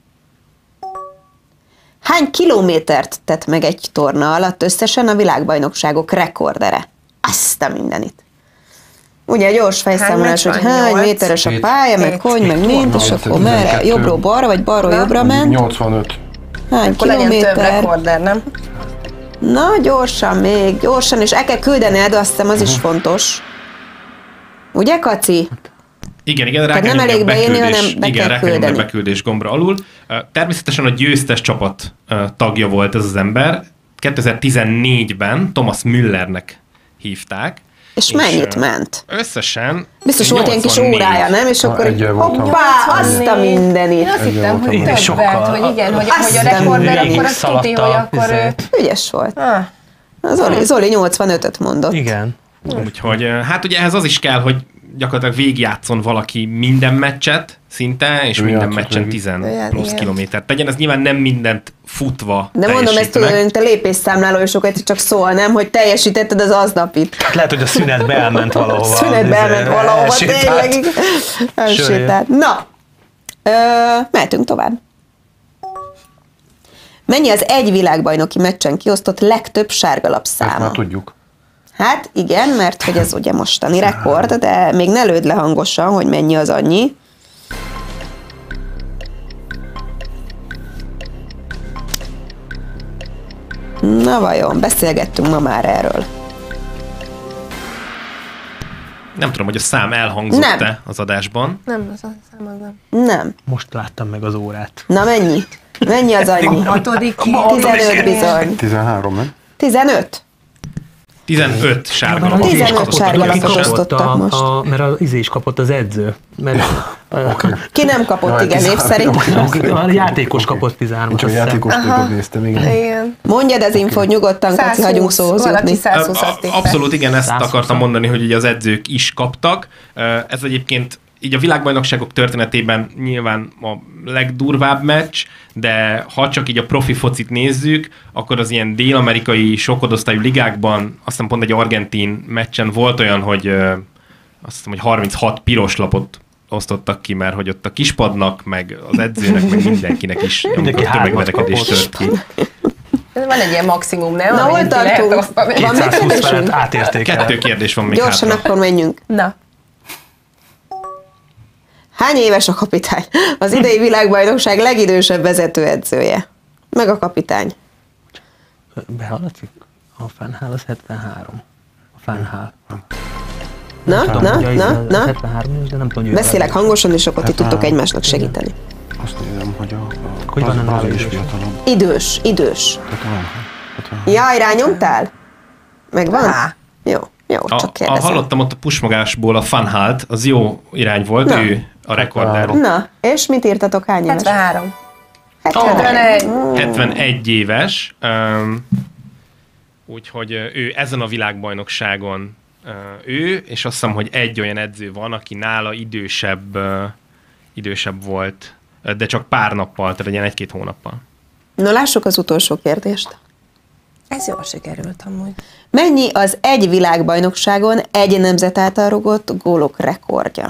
Hány kilométert tett meg egy torna alatt összesen a világbajnokságok rekordere? Azt a mindenit. Ugye gyors fejszámolás, hogy hány méteres a pálya, meg hogy, meg mint, és akkor merre, jobbról balra, vagy balról jobbra ment. 85. Hány Akkor legyen több kilométer? rekorder, nem? Na, gyorsan, és el kell küldened, azt hiszem, az is fontos. Ugye, Kaci? Igen, rá Tehát kell nem nyomni elég a beírni, beküldés- hanem be igen, kell rá kell nyomni a küldeni. beküldés gombra alul. Természetesen a győztes csapat tagja volt ez az ember. 2014-ben Thomas Müllernek hívták. És mennyit ment? Összesen Biztos volt ilyen kis 84. órája, nem? És akkor egyel voltam. hoppá, azt a mindenit. Én azt hittem, hogy Én többet, sokkal. hogy igen, hogy Azt a nem rekorder, végig akkor azt tudja, hogy akkor ő... Ügyes volt. Ah, Zoli 85-öt mondott. Igen. Úgyhogy hát ugye ehhez az is kell, hogy gyakorlatilag végigjátszon valaki minden meccset szinte, és Ő minden játszott meccsen végig. 10 Ő plusz igen. kilométert tegyen. Ez nyilván nem mindent futva De mondom, ezt tudod, hogy te lépésszámláló, és sokat csak szól, nem? Hogy teljesítetted az aznapit. Hát lehet, hogy a szünetbe elment valahova. Szünetbe elment valahova, tényleg. Elsétált. Na, mehetünk tovább. Mennyi az egy világbajnoki meccsen kiosztott legtöbb sárgalap Ezt száma? már tudjuk. Hát igen, mert hogy ez ugye mostani rekord, de még ne lőd le hangosan, hogy mennyi az annyi. Na vajon, beszélgettünk ma már erről. Nem tudom, hogy a szám elhangzott-e Nem. az adásban. nem, az a szám az nem. Nem. Most láttam meg az órát. Na mennyi? Mennyi az annyi? 15 bizony. 13, nem? 15? 15 sárgalap. 15 sárgalapot Összesen. osztottak most. Mert az is kapott az edző. Mert Ki nem kapott, igen, név szerint. a játékos kapott 13. Én csak a játékostékot néztem, igen. Igen. Mondjad az infót nyugodtan, Kaci, hagyunk szóhoz valaki jutni. 120-at tippel. Abszolút igen, ezt 120. akartam mondani, hogy ugye az edzők is kaptak. Ez egyébként így a világbajnokságok történetében nyilván a legdurvább meccs, de ha csak így a profi focit nézzük, akkor az ilyen dél-amerikai sokodosztályú ligákban, azt hiszem pont egy argentin meccsen volt olyan, hogy azt hiszem, hogy 36 piros lapot osztottak ki, mert hogy ott a kispadnak, meg az edzőnek, meg mindenkinek is Mindenki amikor tömegverekedés hármat tört ki. Van egy ilyen maximum, nem? Na, Amit hol ki lehet tartunk? osztani. Van még 220 felett kérdésünk? átértékel. 2 kérdés van még Gyorsan hátra. akkor menjünk. Na, Hány éves a kapitány? Az idei világbajnokság legidősebb vezetőedzője. Meg a kapitány. Behaladszik? A Fánhál az 73. A Fánhál. Na, Tudom, na, hogy a na, na. 73, de nem tudom, hogy ő Beszélek hangosan, és akkor ti Hát, tudtok á, egymásnak segíteni. Azt nézem, hogy Hogy van a nála az is idős? fiatalabb. Idős. Tehát Jaj, rányomtál? Megvan? Á. Jó, csak kérdezem. Hallottam ott a pusmogásból a Fanhalt, az jó irány volt, Na. ő a rekorder. Na, és mit írtatok, hány éves? 73. 71. 71 éves, úgyhogy ő ezen a világbajnokságon ő, és azt hiszem, hogy egy olyan edző van, aki nála idősebb volt, de csak pár nappal, tehát egy ilyen 1-2 hónappal. Na, lássuk az utolsó kérdést. Ez jól sikerült amúgy. Mennyi az egy világbajnokságon egy nemzet által rugott gólok rekordja?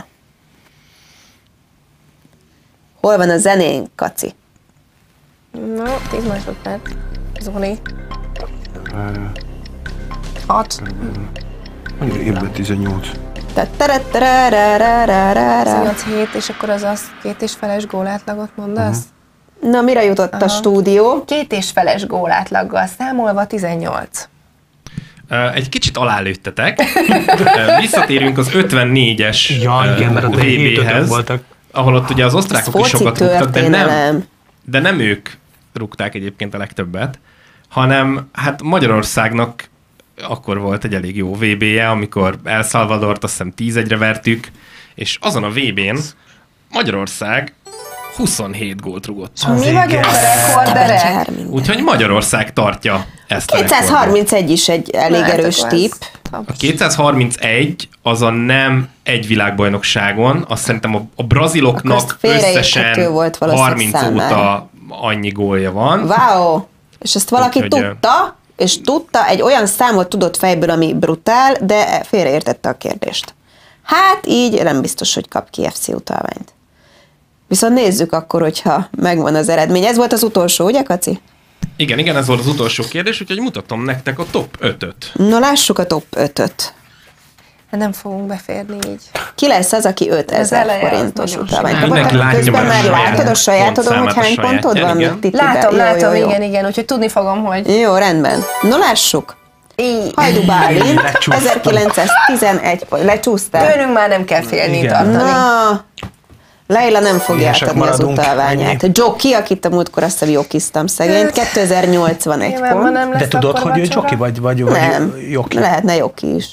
Hol van a zenénk, Kaci? Na, 10 másodperc. Zoli. 6. Évben 18. 8-7, és akkor az 2,5-es gólátlagot mondasz? Na, mire jutott a stúdió? 2,5-es gólátlaggal számolva 18. Egy kicsit alálőttetek. Visszatérünk az 54-es VB-hez, ahol ott ugye az osztrákok is sokat rúgtak, de nem ők rúgták egyébként a legtöbbet, hanem hát Magyarországnak akkor volt egy elég jó VB-je, amikor El Salvadort azt hiszem 10-1-re vertük, és azon a VB-n Magyarország 27 gólt rúgott. Mi vagyunk a rekorderek? Úgyhogy Magyarország tartja ezt a 231 is egy elég erős tipp. A 231 az a nem egy világbajnokságon, azt szerintem a braziloknak összesen volt 30 óta annyi gólja van. Wow! És ezt valaki tudta, és tudta, egy olyan számot tudott fejből, ami brutál, de félreértette a kérdést. Hát így nem biztos, hogy kap KFC utalványt. Viszont nézzük akkor, hogyha megvan az eredmény. Ez volt az utolsó, ugye, Kaci? Igen, ez volt az utolsó kérdés, úgyhogy mutatom nektek a top 5-öt. No, lássuk a top 5-öt. Nem fogunk beférni így. Ki lesz az, aki 5000 forintos utalványt kapott? Közben már látod a sajátodon, hogy hány pontod van? Látom, igen, úgyhogy tudni fogom, hogy... Jó, rendben. No, lássuk. Hajdú Bálint, 1911 pont. Lecsúsztál? Tőlünk már nem kell félni, tartani. Na, Leila nem fogja átadni az utalványát. Joki, akit a múltkor azt hiszem jokiztam szegényt, 2081 pont. De tudod, hogy ő Joki vagy nem, Joki? Lehetne Joki is.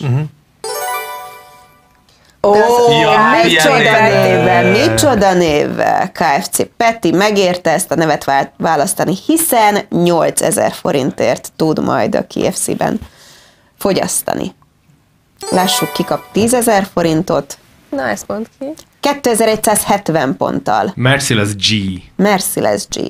Micsoda névvel. KFC Peti megérte ezt a nevet választani, hiszen 8000 forintért tud majd a KFC-ben fogyasztani. Lássuk, ki kap 10 000 forintot. Na, ezt mondd ki. 2170 ponttal. Merciless G. Merciless G.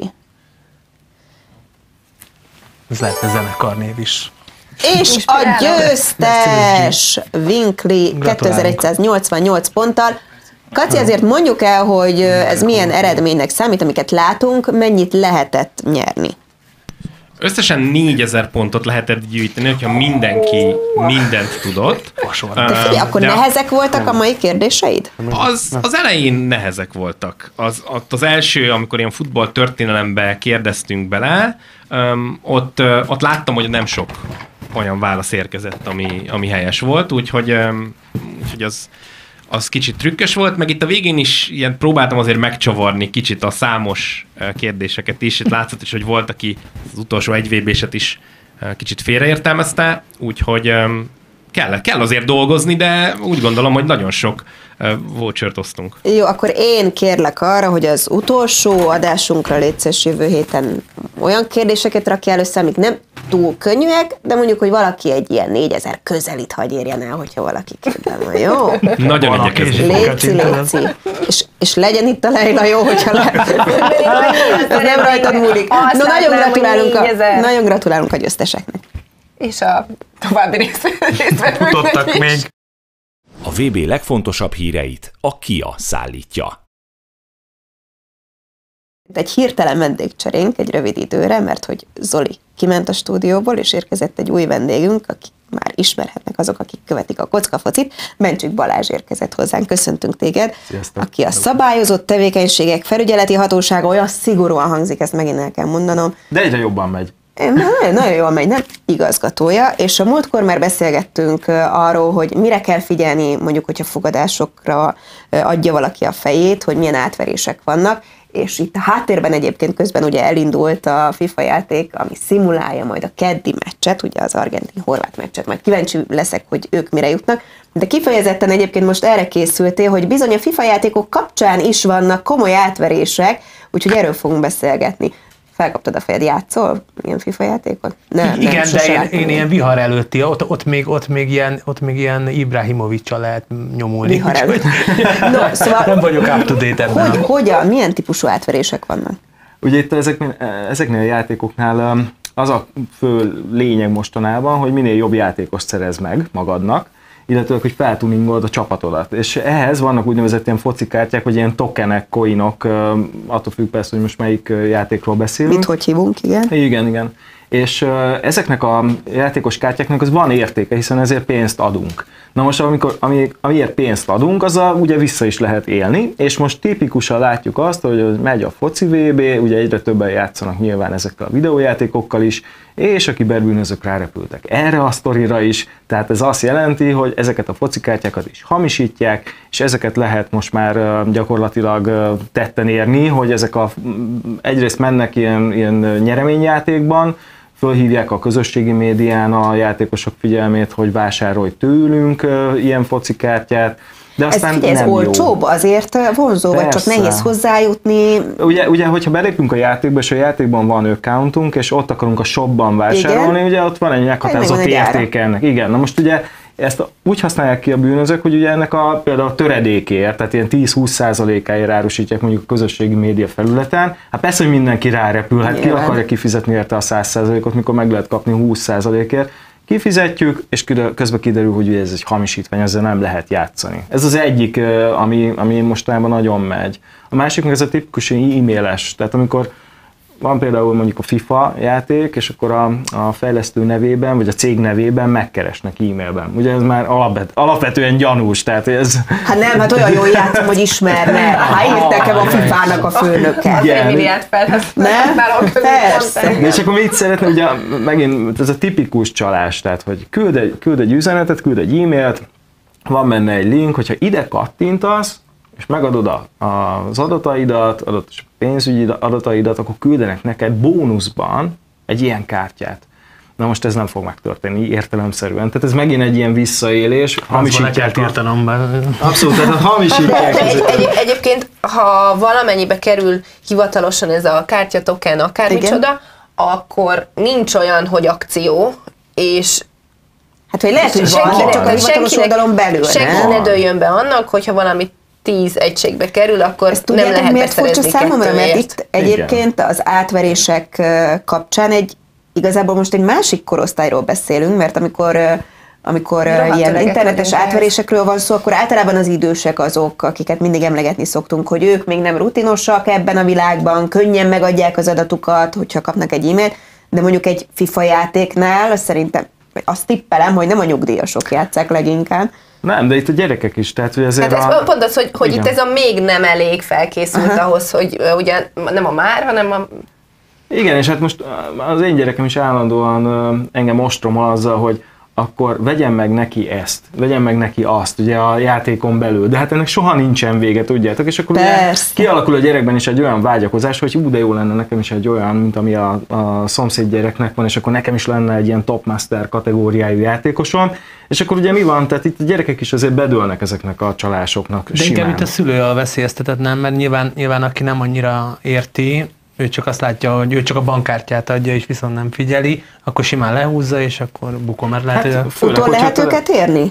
Ez lehetne zenekarnév is. És a győztes Winkley 2188 ponttal. Kaci, azért mondjuk el, hogy ez milyen eredménynek számít, amiket látunk, mennyit lehetett nyerni. Összesen 4000 pontot lehetett gyűjteni, hogyha mindenki mindent tudott. De figyelj, akkor nehezek voltak a mai kérdéseid? Az elején nehezek voltak. Az első, amikor ilyen futball történelembe kérdeztünk bele, ott láttam, hogy nem sok olyan válasz érkezett, ami helyes volt, úgyhogy az kicsit trükkös volt, meg itt a végén is ilyen próbáltam azért megcsavarni kicsit a számos kérdéseket is. Itt látszott is, hogy volt, aki az utolsó egy VB-set is kicsit félreértelmezte, úgyhogy kell azért dolgozni, de úgy gondolom, hogy nagyon sok vouchert osztunk. Jó, akkor én kérlek arra, hogy az utolsó adásunkra létszés jövő héten olyan kérdéseket rakjál össze, amik nem túl könnyűek, de mondjuk, hogy valaki egy ilyen 4000 közelit hagy érjen el, hogyha valaki képben van, jó? Nagyon igyekezni. Léci. És legyen itt a Leila, jó, hogyha ez nem rajtad múlik. No, nagyon gratulálunk a győzteseknek. És a további résztvevőknek futottak még. A VB legfontosabb híreit a Kia szállítja. Egy hirtelen vendégcserénk egy rövid időre, mert hogy Zoli kiment a stúdióból, és érkezett egy új vendégünk, aki már ismerhetnek azok, akik követik a kockafocit. Bencsik Balázs érkezett hozzánk, köszöntünk téged. Sziasztok. Aki a szabályozott tevékenységek felügyeleti hatósága, olyan szigorúan hangzik, ezt megint el kell mondanom. De egyre jobban megy. Nagyon jól megy, nem? Igazgatója, és a múltkor már beszélgettünk arról, hogy mire kell figyelni, mondjuk, hogyha fogadásokra adja valaki a fejét, hogy milyen átverések vannak, és itt a háttérben egyébként közben ugye elindult a FIFA játék, ami szimulálja majd a keddi meccset, ugye az argentin-horvát meccset, majd kíváncsi leszek, hogy ők mire jutnak, de kifejezetten egyébként most erre készültél, hogy bizony a FIFA játékok kapcsán is vannak komoly átverések, úgyhogy erről fogunk beszélgetni. Felkaptad a fejed, játszol ilyen FIFA játékot? Nem, igen, de én ilyen vihar előtti, ott még ilyen Ibrahimovic-sal lehet nyomulni. Vihar előtt. No, szóval, nem vagyok up to date ebben. Hogyan, milyen típusú átverések vannak? Ugye itt ezeknél a játékoknál az a fő lényeg mostanában, hogy minél jobb játékost szerez meg magadnak, illetve hogy feltuningolod a csapatodat. És ehhez vannak úgynevezett ilyen focikártyák, vagy ilyen tokenek, coinok, attól függ persze, hogy most melyik játékról beszélünk. Mit hogy hívunk, igen? Igen. És ezeknek a játékos kártyáknak az van értéke, hiszen ezért pénzt adunk. Na most, amiért pénzt adunk, azzal ugye vissza is lehet élni, és most tipikusan látjuk azt, hogy megy a foci VB, ugye egyre többen játszanak nyilván ezekkel a videójátékokkal is, és a kiberbűnözők rárepültek erre a sztorira is, tehát ez azt jelenti, hogy ezeket a focikártyákat is hamisítják, és ezeket lehet most már gyakorlatilag tetten érni, hogy ezek egyrészt mennek ilyen nyereményjátékban, fölhívják a közösségi médián a játékosok figyelmét, hogy vásárolj tőlünk ilyen focikártyát, de aztán ez nem olcsóbb, jó. azért vonzó, vagy csak nehéz hozzájutni. Ugye, hogyha belépünk a játékba, és a játékban van accountunk, és ott akarunk a shopban vásárolni, ugye ott van egy meghatározott értéke ennek. Igen, na most ugye ezt úgy használják ki a bűnözők, hogy ugye ennek például a töredékért, tehát ilyen 10-20%-áért árusítják mondjuk a közösségi média felületen. Hát persze, hogy mindenki rárepül, hát ki akarja kifizetni érte a 100%-ot, mikor meg lehet kapni 20%-ért. Kifizetjük, és közben kiderül, hogy ez egy hamisítvány, ezzel nem lehet játszani. Ez az egyik, ami mostanában nagyon megy. A másik meg ez a tipikus e-mailes, tehát amikor van például mondjuk a FIFA játék, és akkor a fejlesztő nevében, vagy a cég nevében megkeresnek e-mailben. Ugye ez már alapvetően gyanús, tehát ez... Hát nem, hát olyan jól játszom, hogy ismerne. Hát írt nekem a FIFA-nak a főnöke. Igen. Milliárd Nem? Persze. És akkor mit szeretne, ugye megint ez a tipikus csalás, tehát hogy küld egy üzenetet, küld egy e-mailt, van benne egy link, hogyha ide kattintasz, és megadod az adataidat, adott pénzügyi adataidat, akkor küldenek neked bónuszban egy ilyen kártyát. Na most ez nem fog megtörténni értelemszerűen. Tehát ez megint egy ilyen visszaélés. Hamisítják Abszolút, tehát hamisítják. Egyébként, ha valamennyibe kerül hivatalosan ez a kártya, token, akármicsoda, akkor nincs olyan, hogy akció, és hát, hogy lehet, hogy van, csak a hivatalos oldalon belül, senki ne dőljön be annak, hogyha valamit 10 egységbe kerül, akkor ezt nem lehet miért furcsa számomra, mert itt kettőért. egyébként az átverések kapcsán igazából most egy másik korosztályról beszélünk, mert amikor ilyen internetes átverésekről van szó, akkor általában az idősek azok, akiket mindig emlegetni szoktunk, hogy ők még nem rutinosak ebben a világban, könnyen megadják az adatukat, hogyha kapnak egy e-mailt, de mondjuk egy FIFA játéknál szerintem azt tippelem, hogy nem a nyugdíjasok játsszák leginkább. Nem, de itt a gyerekek is, tehát hogy ezért hát ez pont az, hogy itt ez a még nem elég felkészült ahhoz, hogy ugye nem a már, hanem a... Igen, és hát most az én gyerekem is állandóan engem ostromol azzal, hogy akkor vegyen meg neki ezt, vegyen meg neki azt, ugye a játékon belül, de hát ennek soha nincsen vége, tudjátok, és akkor ugye kialakul a gyerekben is egy olyan vágyakozás, hogy de jó lenne nekem is egy olyan, mint ami a szomszéd gyereknek van, és akkor nekem is lenne egy ilyen Top Master kategóriájú játékosom, és akkor ugye mi van, tehát itt a gyerekek is azért bedőlnek ezeknek a csalásoknak de simán. inkább itt a szülő a veszélyeztetett, nem, mert nyilván aki nem annyira érti, ő csak azt látja, hogy ő csak a bankkártyát adja, és viszont nem figyeli, akkor simán lehúzza, és akkor bukó, mert lehet, hát, hogy... Utol lehet őket érni?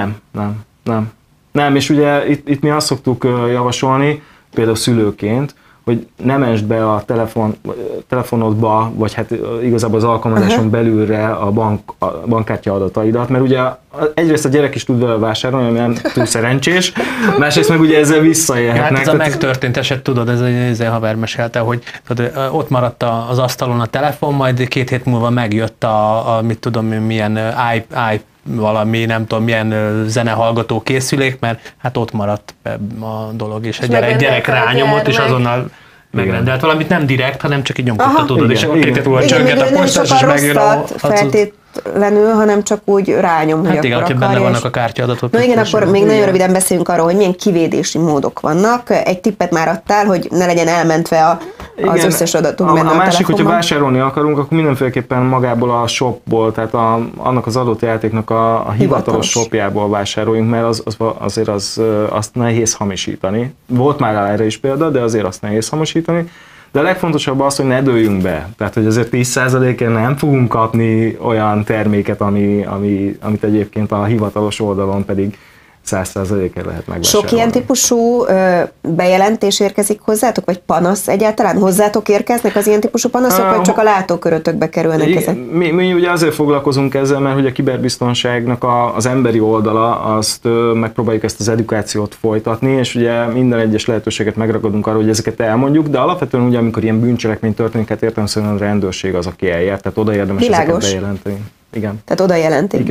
Nem, és ugye itt mi azt szoktuk javasolni, például szülőként, hogy ne mentsd be a telefonodba, vagy hát igazából az alkalmazáson belülre a bankkártya adataidat, mert ugye egyrészt a gyerek is tud vele vásárolni, ami nem túl szerencsés, másrészt meg ugye ezzel visszaélhetnek. Hát ez a megtörtént eset, tudod, ez egy haver mesélte, hogy ott maradt az asztalon a telefon, majd 2 hét múlva megjött mit tudom, milyen valami, nem tudom, milyen zenehallgató készülék, mert hát ott maradt a dolog, és a gyerek rányomott, és azonnal megrendelt valamit, nem direkt, hanem csak így nyomkodta, tudod, és akkor 2 hét múlva csönget a postás, és megjön a feltétlenül, hanem csak úgy rányom, hogy hát igen, akkor benne vannak a kártyadatok. Na igen, akkor még nagyon röviden beszélünk arról, hogy milyen kivédési módok vannak. Egy tippet már adtál, hogy ne legyen elmentve az összes adatunk benne a másik, telefonban. hogyha vásárolni akarunk, akkor mindenféleképpen magából a shopból, tehát annak az adott játéknak a hivatalos shopjából vásároljunk, mert azért azt nehéz hamisítani. Volt már erre is példa, de azért azt nehéz hamisítani. De a legfontosabb az, hogy ne dőljünk be. Tehát, hogy azért 10%-ért nem fogunk kapni olyan terméket, amit egyébként a hivatalos oldalon pedig 100%-ért lehet megvásárolni. Sok ilyen típusú bejelentés érkezik hozzátok, vagy panasz egyáltalán? Hozzátok érkeznek az ilyen típusú panaszok, vagy csak a látókörötökbe kerülnek ezek? Mi ugye azért foglalkozunk ezzel, mert hogy a kiberbiztonságnak az emberi oldala, azt megpróbáljuk ezt az edukációt folytatni, és ugye minden egyes lehetőséget megragadunk arra, hogy ezeket elmondjuk, de alapvetően ugye, amikor ilyen bűncselekmény történik, hát értelemszerűen a rendőrség az, aki eljár, tehát oda érdemes ezeket bejelenteni. Igen. Tehát oda jelentik be.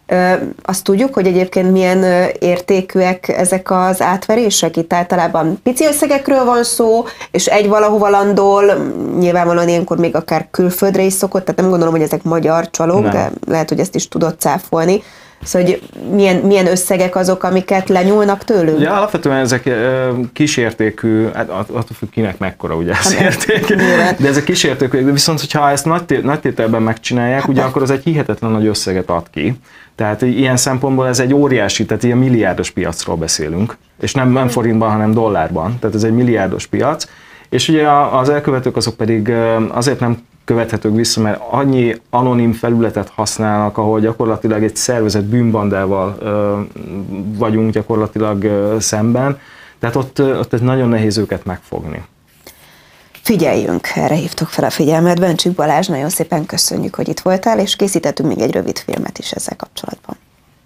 Azt tudjuk, hogy egyébként milyen értékűek ezek az átverések? Itt általában pici összegekről van szó, és egy valahova landol, nyilvánvalóan ilyenkor még akár külföldre is szokott, tehát nem gondolom, hogy ezek magyar csalók, de lehet, hogy ezt is tudod cáfolni. Szóval, hogy milyen összegek azok, amiket lenyúlnak tőlünk? Ugye alapvetően ezek kisértékű, attól függ kinek mekkora ugye az érték, de ezek kisértékű, viszont hogyha ezt nagy tételben megcsinálják, ugye akkor az egy hihetetlen nagy összeget ad ki. Tehát ilyen szempontból ez egy óriási, tehát ilyen milliárdos piacról beszélünk, és nem forintban, hanem dollárban, tehát ez egy milliárdos piac, és ugye az elkövetők azok pedig azért nem követhetők vissza, mert annyi anonim felületet használnak, ahol gyakorlatilag egy szervezett bűnbandával vagyunk gyakorlatilag szemben, tehát ott ez nagyon nehéz őket megfogni. Figyeljünk, erre hívtuk fel a figyelmet. Bencsik Balázs, nagyon szépen köszönjük, hogy itt voltál, és készítettünk még egy rövid filmet is ezzel kapcsolatban.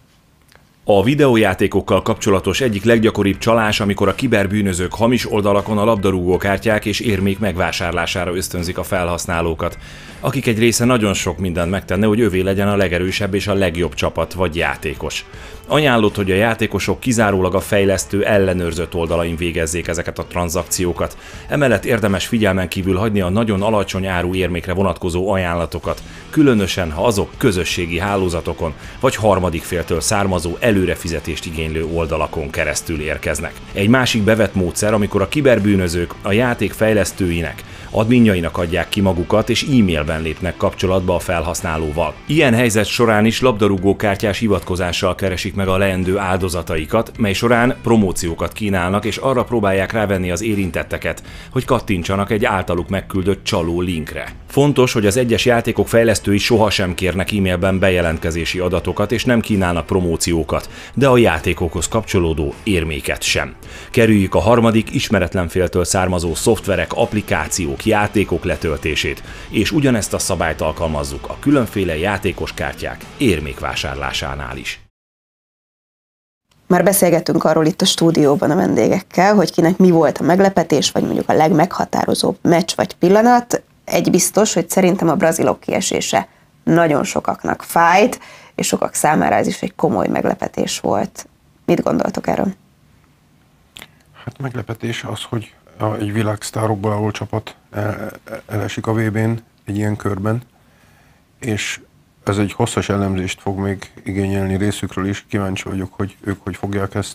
A videójátékokkal kapcsolatos egyik leggyakoribb csalás, amikor a kiberbűnözők hamis oldalakon a labdarúgókártyák és érmék megvásárlására ösztönzik a felhasználókat, akik egy része nagyon sok mindent megtenne, hogy övé legyen a legerősebb és a legjobb csapat vagy játékos. Ajánlott, hogy a játékosok kizárólag a fejlesztő ellenőrzött oldalain végezzék ezeket a tranzakciókat. Emellett érdemes figyelmen kívül hagyni a nagyon alacsony áru érmékre vonatkozó ajánlatokat, különösen ha azok közösségi hálózatokon vagy harmadik féltől származó előrefizetést igénylő oldalakon keresztül érkeznek. Egy másik bevett módszer, amikor a kiberbűnözők a játék fejlesztőinek, adminjainak adják ki magukat és e-mailben lépnek kapcsolatba a felhasználóval. Ilyen helyzet során is labdarúgókártyás hivatkozással keresik meg a leendő áldozataikat, mely során promóciókat kínálnak és arra próbálják rávenni az érintetteket, hogy kattintsanak egy általuk megküldött csaló linkre. Fontos, hogy az egyes játékok fejlesztői sohasem kérnek e-mailben bejelentkezési adatokat és nem kínálnak promóciókat, de a játékokhoz kapcsolódó érméket sem. Kerüljük a harmadik, ismeretlen féltől származó szoftverek, applikációk, játékok letöltését, és ugyanezt a szabályt alkalmazzuk a különféle játékos kártyák érmékvásárlásánál is. Már beszélgettünk arról itt a stúdióban a vendégekkel, hogy kinek mi volt a meglepetés, vagy mondjuk a legmeghatározóbb meccs vagy pillanat. Egy biztos, hogy szerintem a brazilok kiesése nagyon sokaknak fájt, és sokak számára ez is egy komoly meglepetés volt. Mit gondoltok erről? Hát meglepetés az, hogy egy világsztárokból álló csapat elesik a VB-n egy ilyen körben, és ez egy hosszas elemzést fog még igényelni részükről is. Kíváncsi vagyok, hogy ők hogy fogják ezt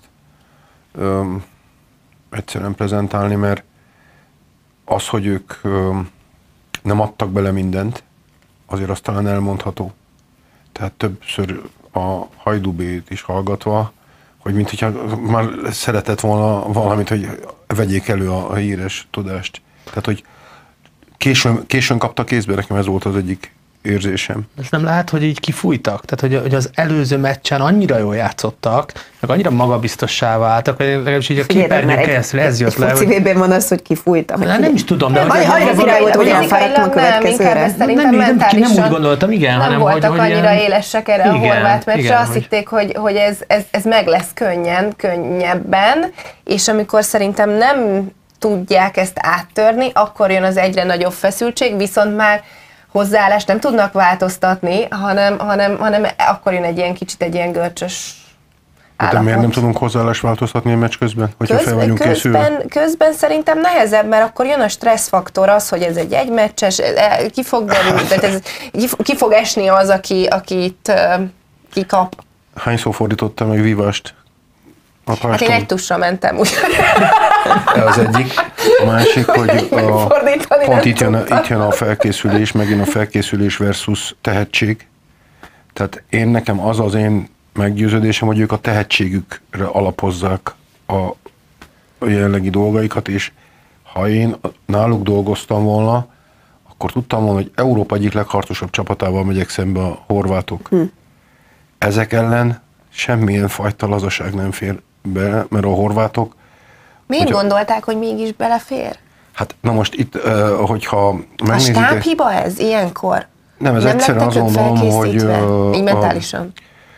egyszerűen prezentálni, mert az, hogy ők nem adtak bele mindent, azért azt talán elmondható. Tehát többször a Hajdú B-t is hallgatva, hogy mintha már szeretett volna valamit, hogy vegyék elő a híres tudást. Tehát, hogy későn kapta kézbe, nekem ez volt az egyik érzésem. Ez nem lehet, hogy így kifújtak? Tehát, hogy az előző meccsen annyira jól játszottak, meg annyira magabiztossá váltak, hogy legalábbis így a képernyőn keresztül ez jött le. Egy foci VB-ben van az, hogy kifújtak. Nem is tudom, de annyira király volt, hogy elfáradtam a következőre. Nem úgy gondoltam, igen, nem hanem voltak annyira élesek erre a horvát meccsre, azt hogy... hitték, hogy ez meg lesz könnyebben, és amikor szerintem nem tudják ezt áttörni, akkor jön az egyre nagyobb feszültség, viszont már hozzáállást nem tudnak változtatni, hanem akkor jön egy ilyen görcsös állapot. De miért nem tudunk hozzáállást változtatni a meccs közben, hogyha fel vagyunk készülve? Közben szerintem nehezebb, mert akkor jön a stresszfaktor az, hogy ez egy egymeccses, ki fog derülni, tehát ki fog esni az, aki itt kikap. Hányszor fordítottam meg vívást? Hát én egy tussra mentem, úgy. Az egyik. A másik, hogy pont itt jön a felkészülés, megint a felkészülés versus tehetség. Tehát nekem az én meggyőződésem, hogy ők a tehetségükre alapozzák a jelenlegi dolgaikat, és ha én náluk dolgoztam volna, akkor tudtam volna, hogy Európa egyik legharcosabb csapatával megyek szembe a horvátok. Ezek ellen semmilyen fajta lazaság nem fér be, mert a horvátok... Miért gondolták, hogy mégis belefér? Hát na most itt, hogyha megnézitek... A stábhiba ez ilyenkor? Nem, ez egyszerűen azt gondolom, hogy... Így mentálisan.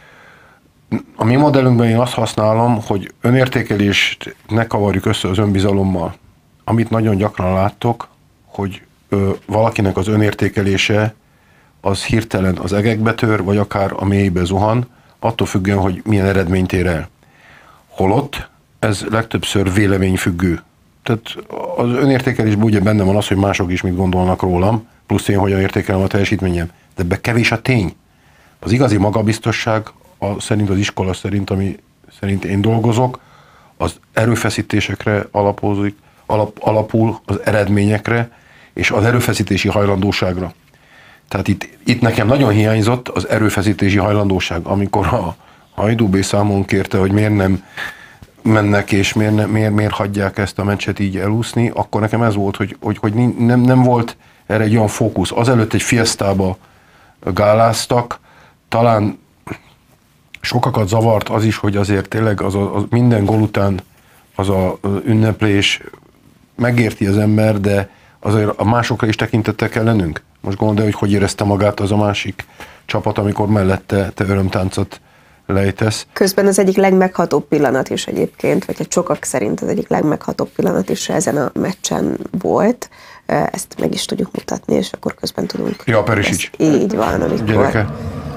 A mi modellünkben én azt használom, hogy önértékelést ne kavarjuk össze az önbizalommal. Amit nagyon gyakran láttok, hogy valakinek az önértékelése az hirtelen az egekbe tör, vagy akár a mélybe zuhan, attól függően, hogy milyen eredményt ér el. Holott ez legtöbbször véleményfüggő. Tehát az önértékelésben ugye benne van az, hogy mások is mit gondolnak rólam, plusz én hogyan értékelem a teljesítményem. De ebbe kevés a tény. Az igazi magabiztosság szerint az iskola szerint, ami szerint én dolgozok, az erőfeszítésekre alapul az eredményekre, és az erőfeszítési hajlandóságra. Tehát itt nekem nagyon hiányzott az erőfeszítési hajlandóság, amikor a Hajdú B számon kérte, hogy miért nem mennek, és miért hagyják ezt a meccset így elúszni, akkor nekem ez volt, hogy nem volt erre egy olyan fókusz. Azelőtt egy fiesztába gáláztak, talán sokakat zavart az is, hogy azért tényleg az minden gól után az a ünneplés megérti az ember, de azért a másokra is tekintettel kell lennünk. Most gondolj, hogy érezte magát az a másik csapat, amikor mellette te örömtáncot lejtesz. Közben az egyik legmeghatóbb pillanat is egyébként, vagy a sokak szerint az egyik legmeghatóbb pillanat is ezen a meccsen volt. Ezt meg is tudjuk mutatni, és akkor közben tudunk. Ja, Perisic. Így van, amikor... Gyereke.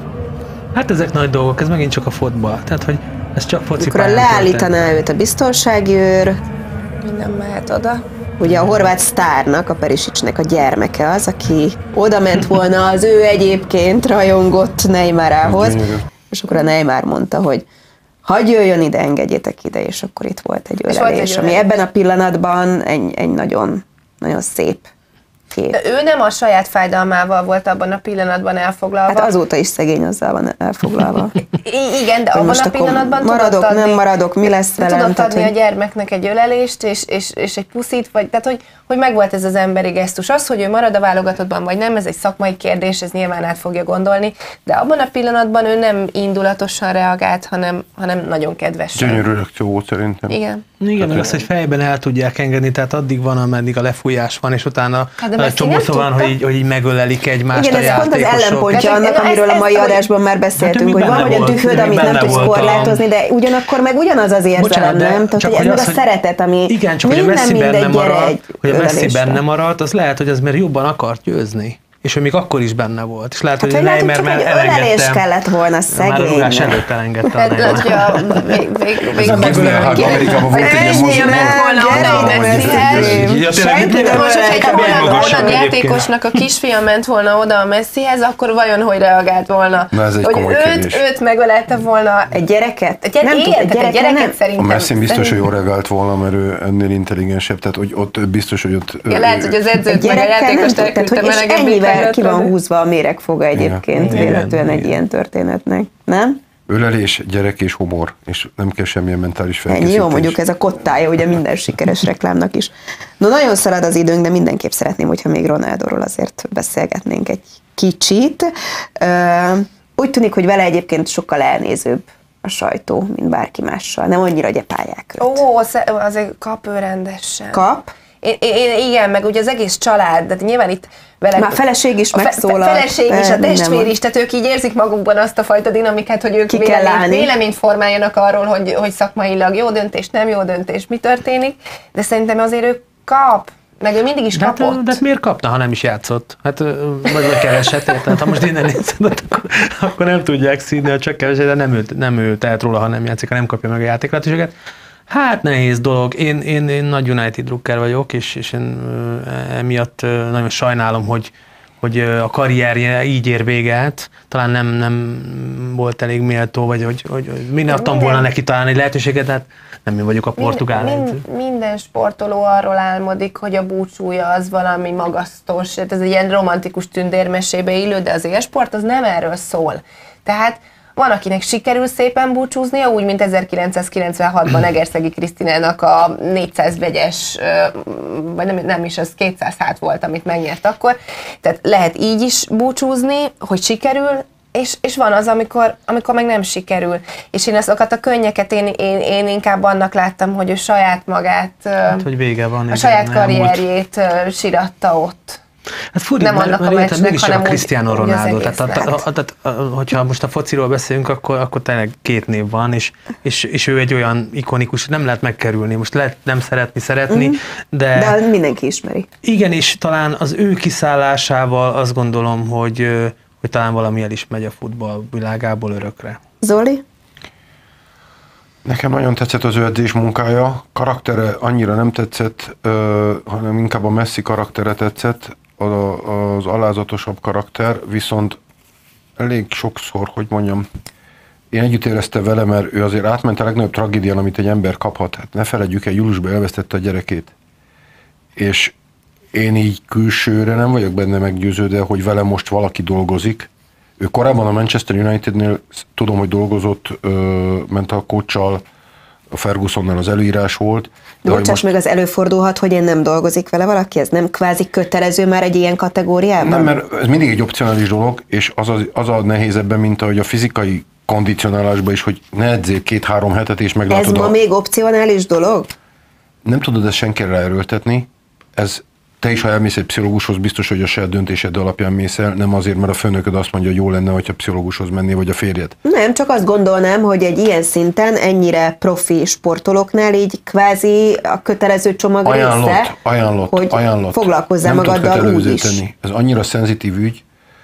Hát ezek nagy dolgok, ez megint csak a fotball. Tehát, hogy ez csak focipályán. Amikor leállítaná őt a biztonsági őr, minden mehet oda. Ugye a horvát sztárnak, a Perisicnek a gyermeke az, aki oda ment volna az ő egyébként rajongott Neymarához, és akkor a Neymar mondta, hogy hagyj jöjjön ide, engedjétek ide, és akkor itt volt egy ölelés, ami ebben a pillanatban egy nagyon, nagyon szép kép. De ő nem a saját fájdalmával volt abban a pillanatban elfoglalva. Hát azóta is szegény azzal van elfoglalva. Igen, de abban a pillanatban maradok, tudott adni, nem maradok, mi lesz velem? Tudott adni a gyermeknek egy ölelést, és egy puszit, vagy, tehát hogy megvolt ez az emberi gesztus. Az, hogy ő marad a válogatottban, vagy nem, ez egy szakmai kérdés, ez nyilván át fogja gondolni, de abban a pillanatban ő nem indulatosan reagált, hanem nagyon kedvesen. Gyönyörű reakció volt szerintem. Igen. Igen, meg azt, hogy fejben el tudják engedni, tehát addig van, ameddig a lefújás van, és utána csomószor van, hogy így megölelik egymást. Igen, ez pont az ellenpontja annak, amiről a mai adásban már beszéltünk, hogy van olyan dühöd, amit nem tudsz korlátozni, de ugyanakkor meg ugyanaz az érzelem, nem? Tehát, hogy ez meg a szeretet, ami igen, csak hogy a Messi benne marad, hogy a Messi benne maradt, az lehet, hogy az mert jobban akart győzni. És hogy még akkor is benne volt. És lehet, hát, hogy Neymar már elengedtem. Kellett volna szegény. Már a rúgás előtt elengedte a Neymar. Ez a megölelhág Amerikában volt egy ilyen Most, hogyha holland játékosnak a kisfia ment volna oda a Messihez, akkor vajon hogy reagált volna? Na ez egy komoly kérdés. Őt megölelte volna egy gyereket? Egy gyereket szerintem. A Messi biztos, hogy jól reagált volna, mert ő ennél intelligensebb, tehát ott biztos, hogy ott... Lehet, hogy az edzőt meg a játékost elküldte melegebbé. Ki van húzva a méregfoga egyébként véletlenül egy ilyen történetnek, nem? Ölelés, gyerek és humor, és nem kell semmilyen mentális felkészítés. Ennyi, jó, mondjuk ez a kottája ugye minden sikeres reklámnak is. No, nagyon szalad az időnk, de mindenképp szeretném, hogyha még Ronaldóról azért beszélgetnénk egy kicsit. Úgy tűnik, hogy vele egyébként sokkal elnézőbb a sajtó, mint bárki mással. Nem annyira gyepálják őt. Ó, azért kap ő rendesen. Kap? Igen, meg ugye az egész család, de nyilván itt vele... Már a feleség is megszólal. A feleség is, a testvér is, tehát ők így érzik magukban azt a fajta dinamikát, hogy ők véleményt formáljanak arról, hogy szakmailag jó döntés, nem jó döntés, mi történik, de szerintem azért ő kap, meg ő mindig is kapott. De miért kapna, ha nem is játszott? Hát vagy keveset, tehát ha most innen nézed, akkor nem tudják színi, hogy csak keveset, de nem ő tehet róla, ha nem játszik, ha nem kapja meg a játéklehetőséget. Hát nehéz dolog. Én nagy United drukker vagyok, és én emiatt nagyon sajnálom, hogy a karrierje így ér véget. Talán nem volt elég méltó, vagy hogy minden adtam volna neki talán egy lehetőséget, de hát nem én vagyok a portugál. Minden sportoló arról álmodik, hogy a búcsúja az valami magasztos. Ez egy ilyen romantikus tündérmesébe illő, de az élsport az nem erről szól. Tehát van, akinek sikerül szépen búcsúznia, úgy, mint 1996-ban Egerszegi Krisztinának a 400 vegyes, vagy nem is, az 200 hát volt, amit megnyert akkor. Tehát lehet így is búcsúzni, hogy sikerül, és van az, amikor meg nem sikerül. És én azokat a könnyeket én inkább annak láttam, hogy ő saját magát, hát, hogy vége van, a saját karrierjét síratta ott. Hát furi, nem annak a meccsnek, hanem a Cristiano Ronaldo. Tehát, hogyha most a fociról beszélünk, akkor tényleg két név van, és ő egy olyan ikonikus, nem lehet megkerülni. Most lehet nem szeretni, de mindenki ismeri. Igen, és talán az ő kiszállásával azt gondolom, hogy talán valami el is megy a futball világából örökre. Zoli? Nekem nagyon tetszett az ő edzés munkája, karaktere annyira nem tetszett, hanem inkább a Messi karaktere tetszett, az alázatosabb karakter, viszont elég sokszor, hogy mondjam, én együtt éreztem vele, mert ő azért átment a legnagyobb tragédián, amit egy ember kaphat. Hát ne feledjük el, júliusban elvesztette a gyerekét. És én így külsőre nem vagyok benne meggyőződve, hogy vele most valaki dolgozik. Ő korábban a Manchester Unitednél tudom, hogy dolgozott mental coachal, a Fergusonnal az előírás volt. De bocsáss meg, az előfordulhat, hogy én nem dolgozik vele valaki? Ez nem kvázi kötelező már egy ilyen kategóriában? Nem, mert ez mindig egy opcionális dolog, és az a nehéz ebben, mint ahogy a fizikai kondicionálásban is, hogy ne edzél 2-3 hetet, és meglátod. Ez ma még opcionális dolog? Nem tudod ezt senkire ráerőltetni. Ez te is, ha elmész egy pszichológushoz, biztos, hogy a saját döntésed alapján mész el, nem azért, mert a főnököd azt mondja, hogy jó lenne, hogyha pszichológushoz mennél, vagy a férjed. Nem, csak azt gondolnám, hogy egy ilyen szinten, ennyire profi sportolóknál így kvázi a kötelező csomag része, hogy foglalkozzál magaddal úgy is. Tenni. Ez annyira szenzitív ügy,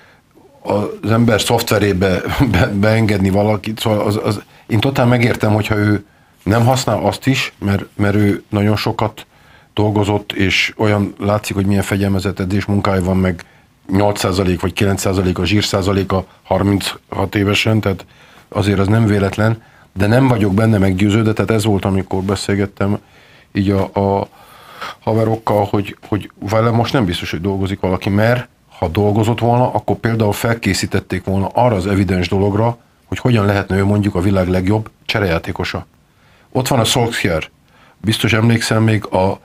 az ember szoftverébe beengedni valakit, szóval én totál megértem, hogyha ő nem használ azt is, mert ő nagyon sokat dolgozott, és olyan látszik, hogy milyen fegyelmezett edzés munkája van, meg 8% vagy 9% a zsírszázaléka 36 évesen, tehát azért az nem véletlen, de nem vagyok benne meggyőződve, tehát ez volt, amikor beszélgettem így a haverokkal, hogy vele most nem biztos, hogy dolgozik valaki, mert ha dolgozott volna, akkor például felkészítették volna arra az evidens dologra, hogy hogyan lehetne ő mondjuk a világ legjobb cserejátékosa. Ott van a Solskjaer, biztos emlékszem még a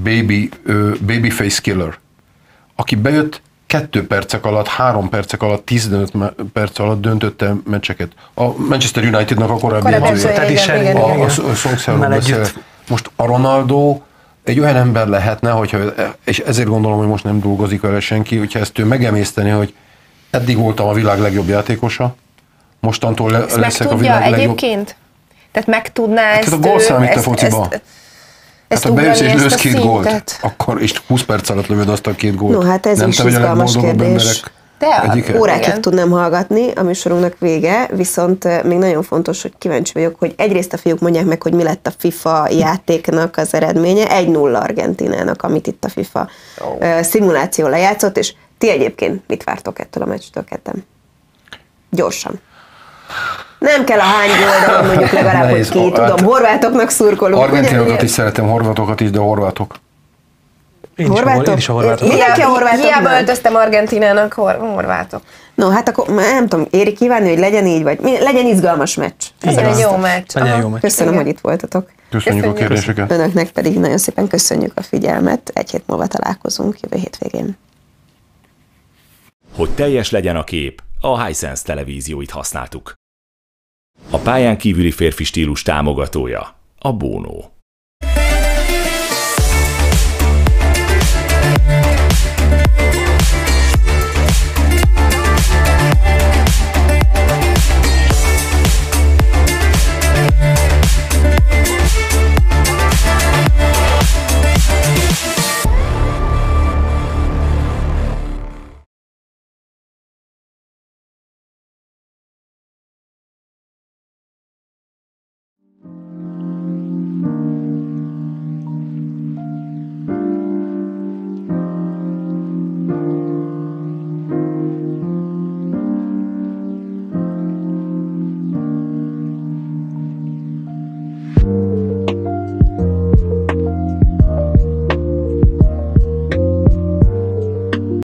Babyface Killer, aki bejött 2 percek alatt, 3 percek alatt, 15 perc alatt döntötte meccseket. A Manchester Unitednak a korábbi edzője. A Solskjaerről beszél. Most a Ronaldo egy olyan ember lehetne, és ezért gondolom, hogy most nem dolgozik vele senki, hogyha ezt ő megemészteni, hogy eddig voltam a világ legjobb játékosa, mostantól leszek a világ legjobb. Egyébként? Tehát meg tudná ezt... Tehát a gól számít a fociba. Hát ha bejössz és lősz 2 gólt, akkor és 20 perc alatt lövöd azt a 2 gólt. No, hát ez nem is izgalmas kérdés. Órákig tudnám hallgatni, a műsorunknak vége, viszont még nagyon fontos, hogy kíváncsi vagyok, hogy egyrészt a fiúk mondják meg, hogy mi lett a FIFA játéknak az eredménye, 1-0 Argentinának, amit itt a FIFA szimuláció lejátszott, és ti egyébként mit vártok ettől a meccstől ketten? Gyorsan. Nem kell a hány gól, de mondjuk legalább, hogy ki. Tudom, horvátoknak szurkolunk. Argentinokat is szeretem, horvátokat is, de horvátok. Én is a horvátok. Mindenki a horvátok. Hiába öltöztem Argentinának, horvátok. No, hát akkor nem tudom, éri kívánni, hogy legyen így, vagy legyen izgalmas meccs. Ez egy jó meccs. Köszönöm, hogy itt voltatok. Köszönjük a kérdéseket. Önöknek pedig nagyon szépen köszönjük a figyelmet. 1 hét múlva találkozunk jövő hétvégén. Hogy teljes legyen a kép, a Hisense televízióit használtuk. A pályán kívüli férfi stílus támogatója a Bono.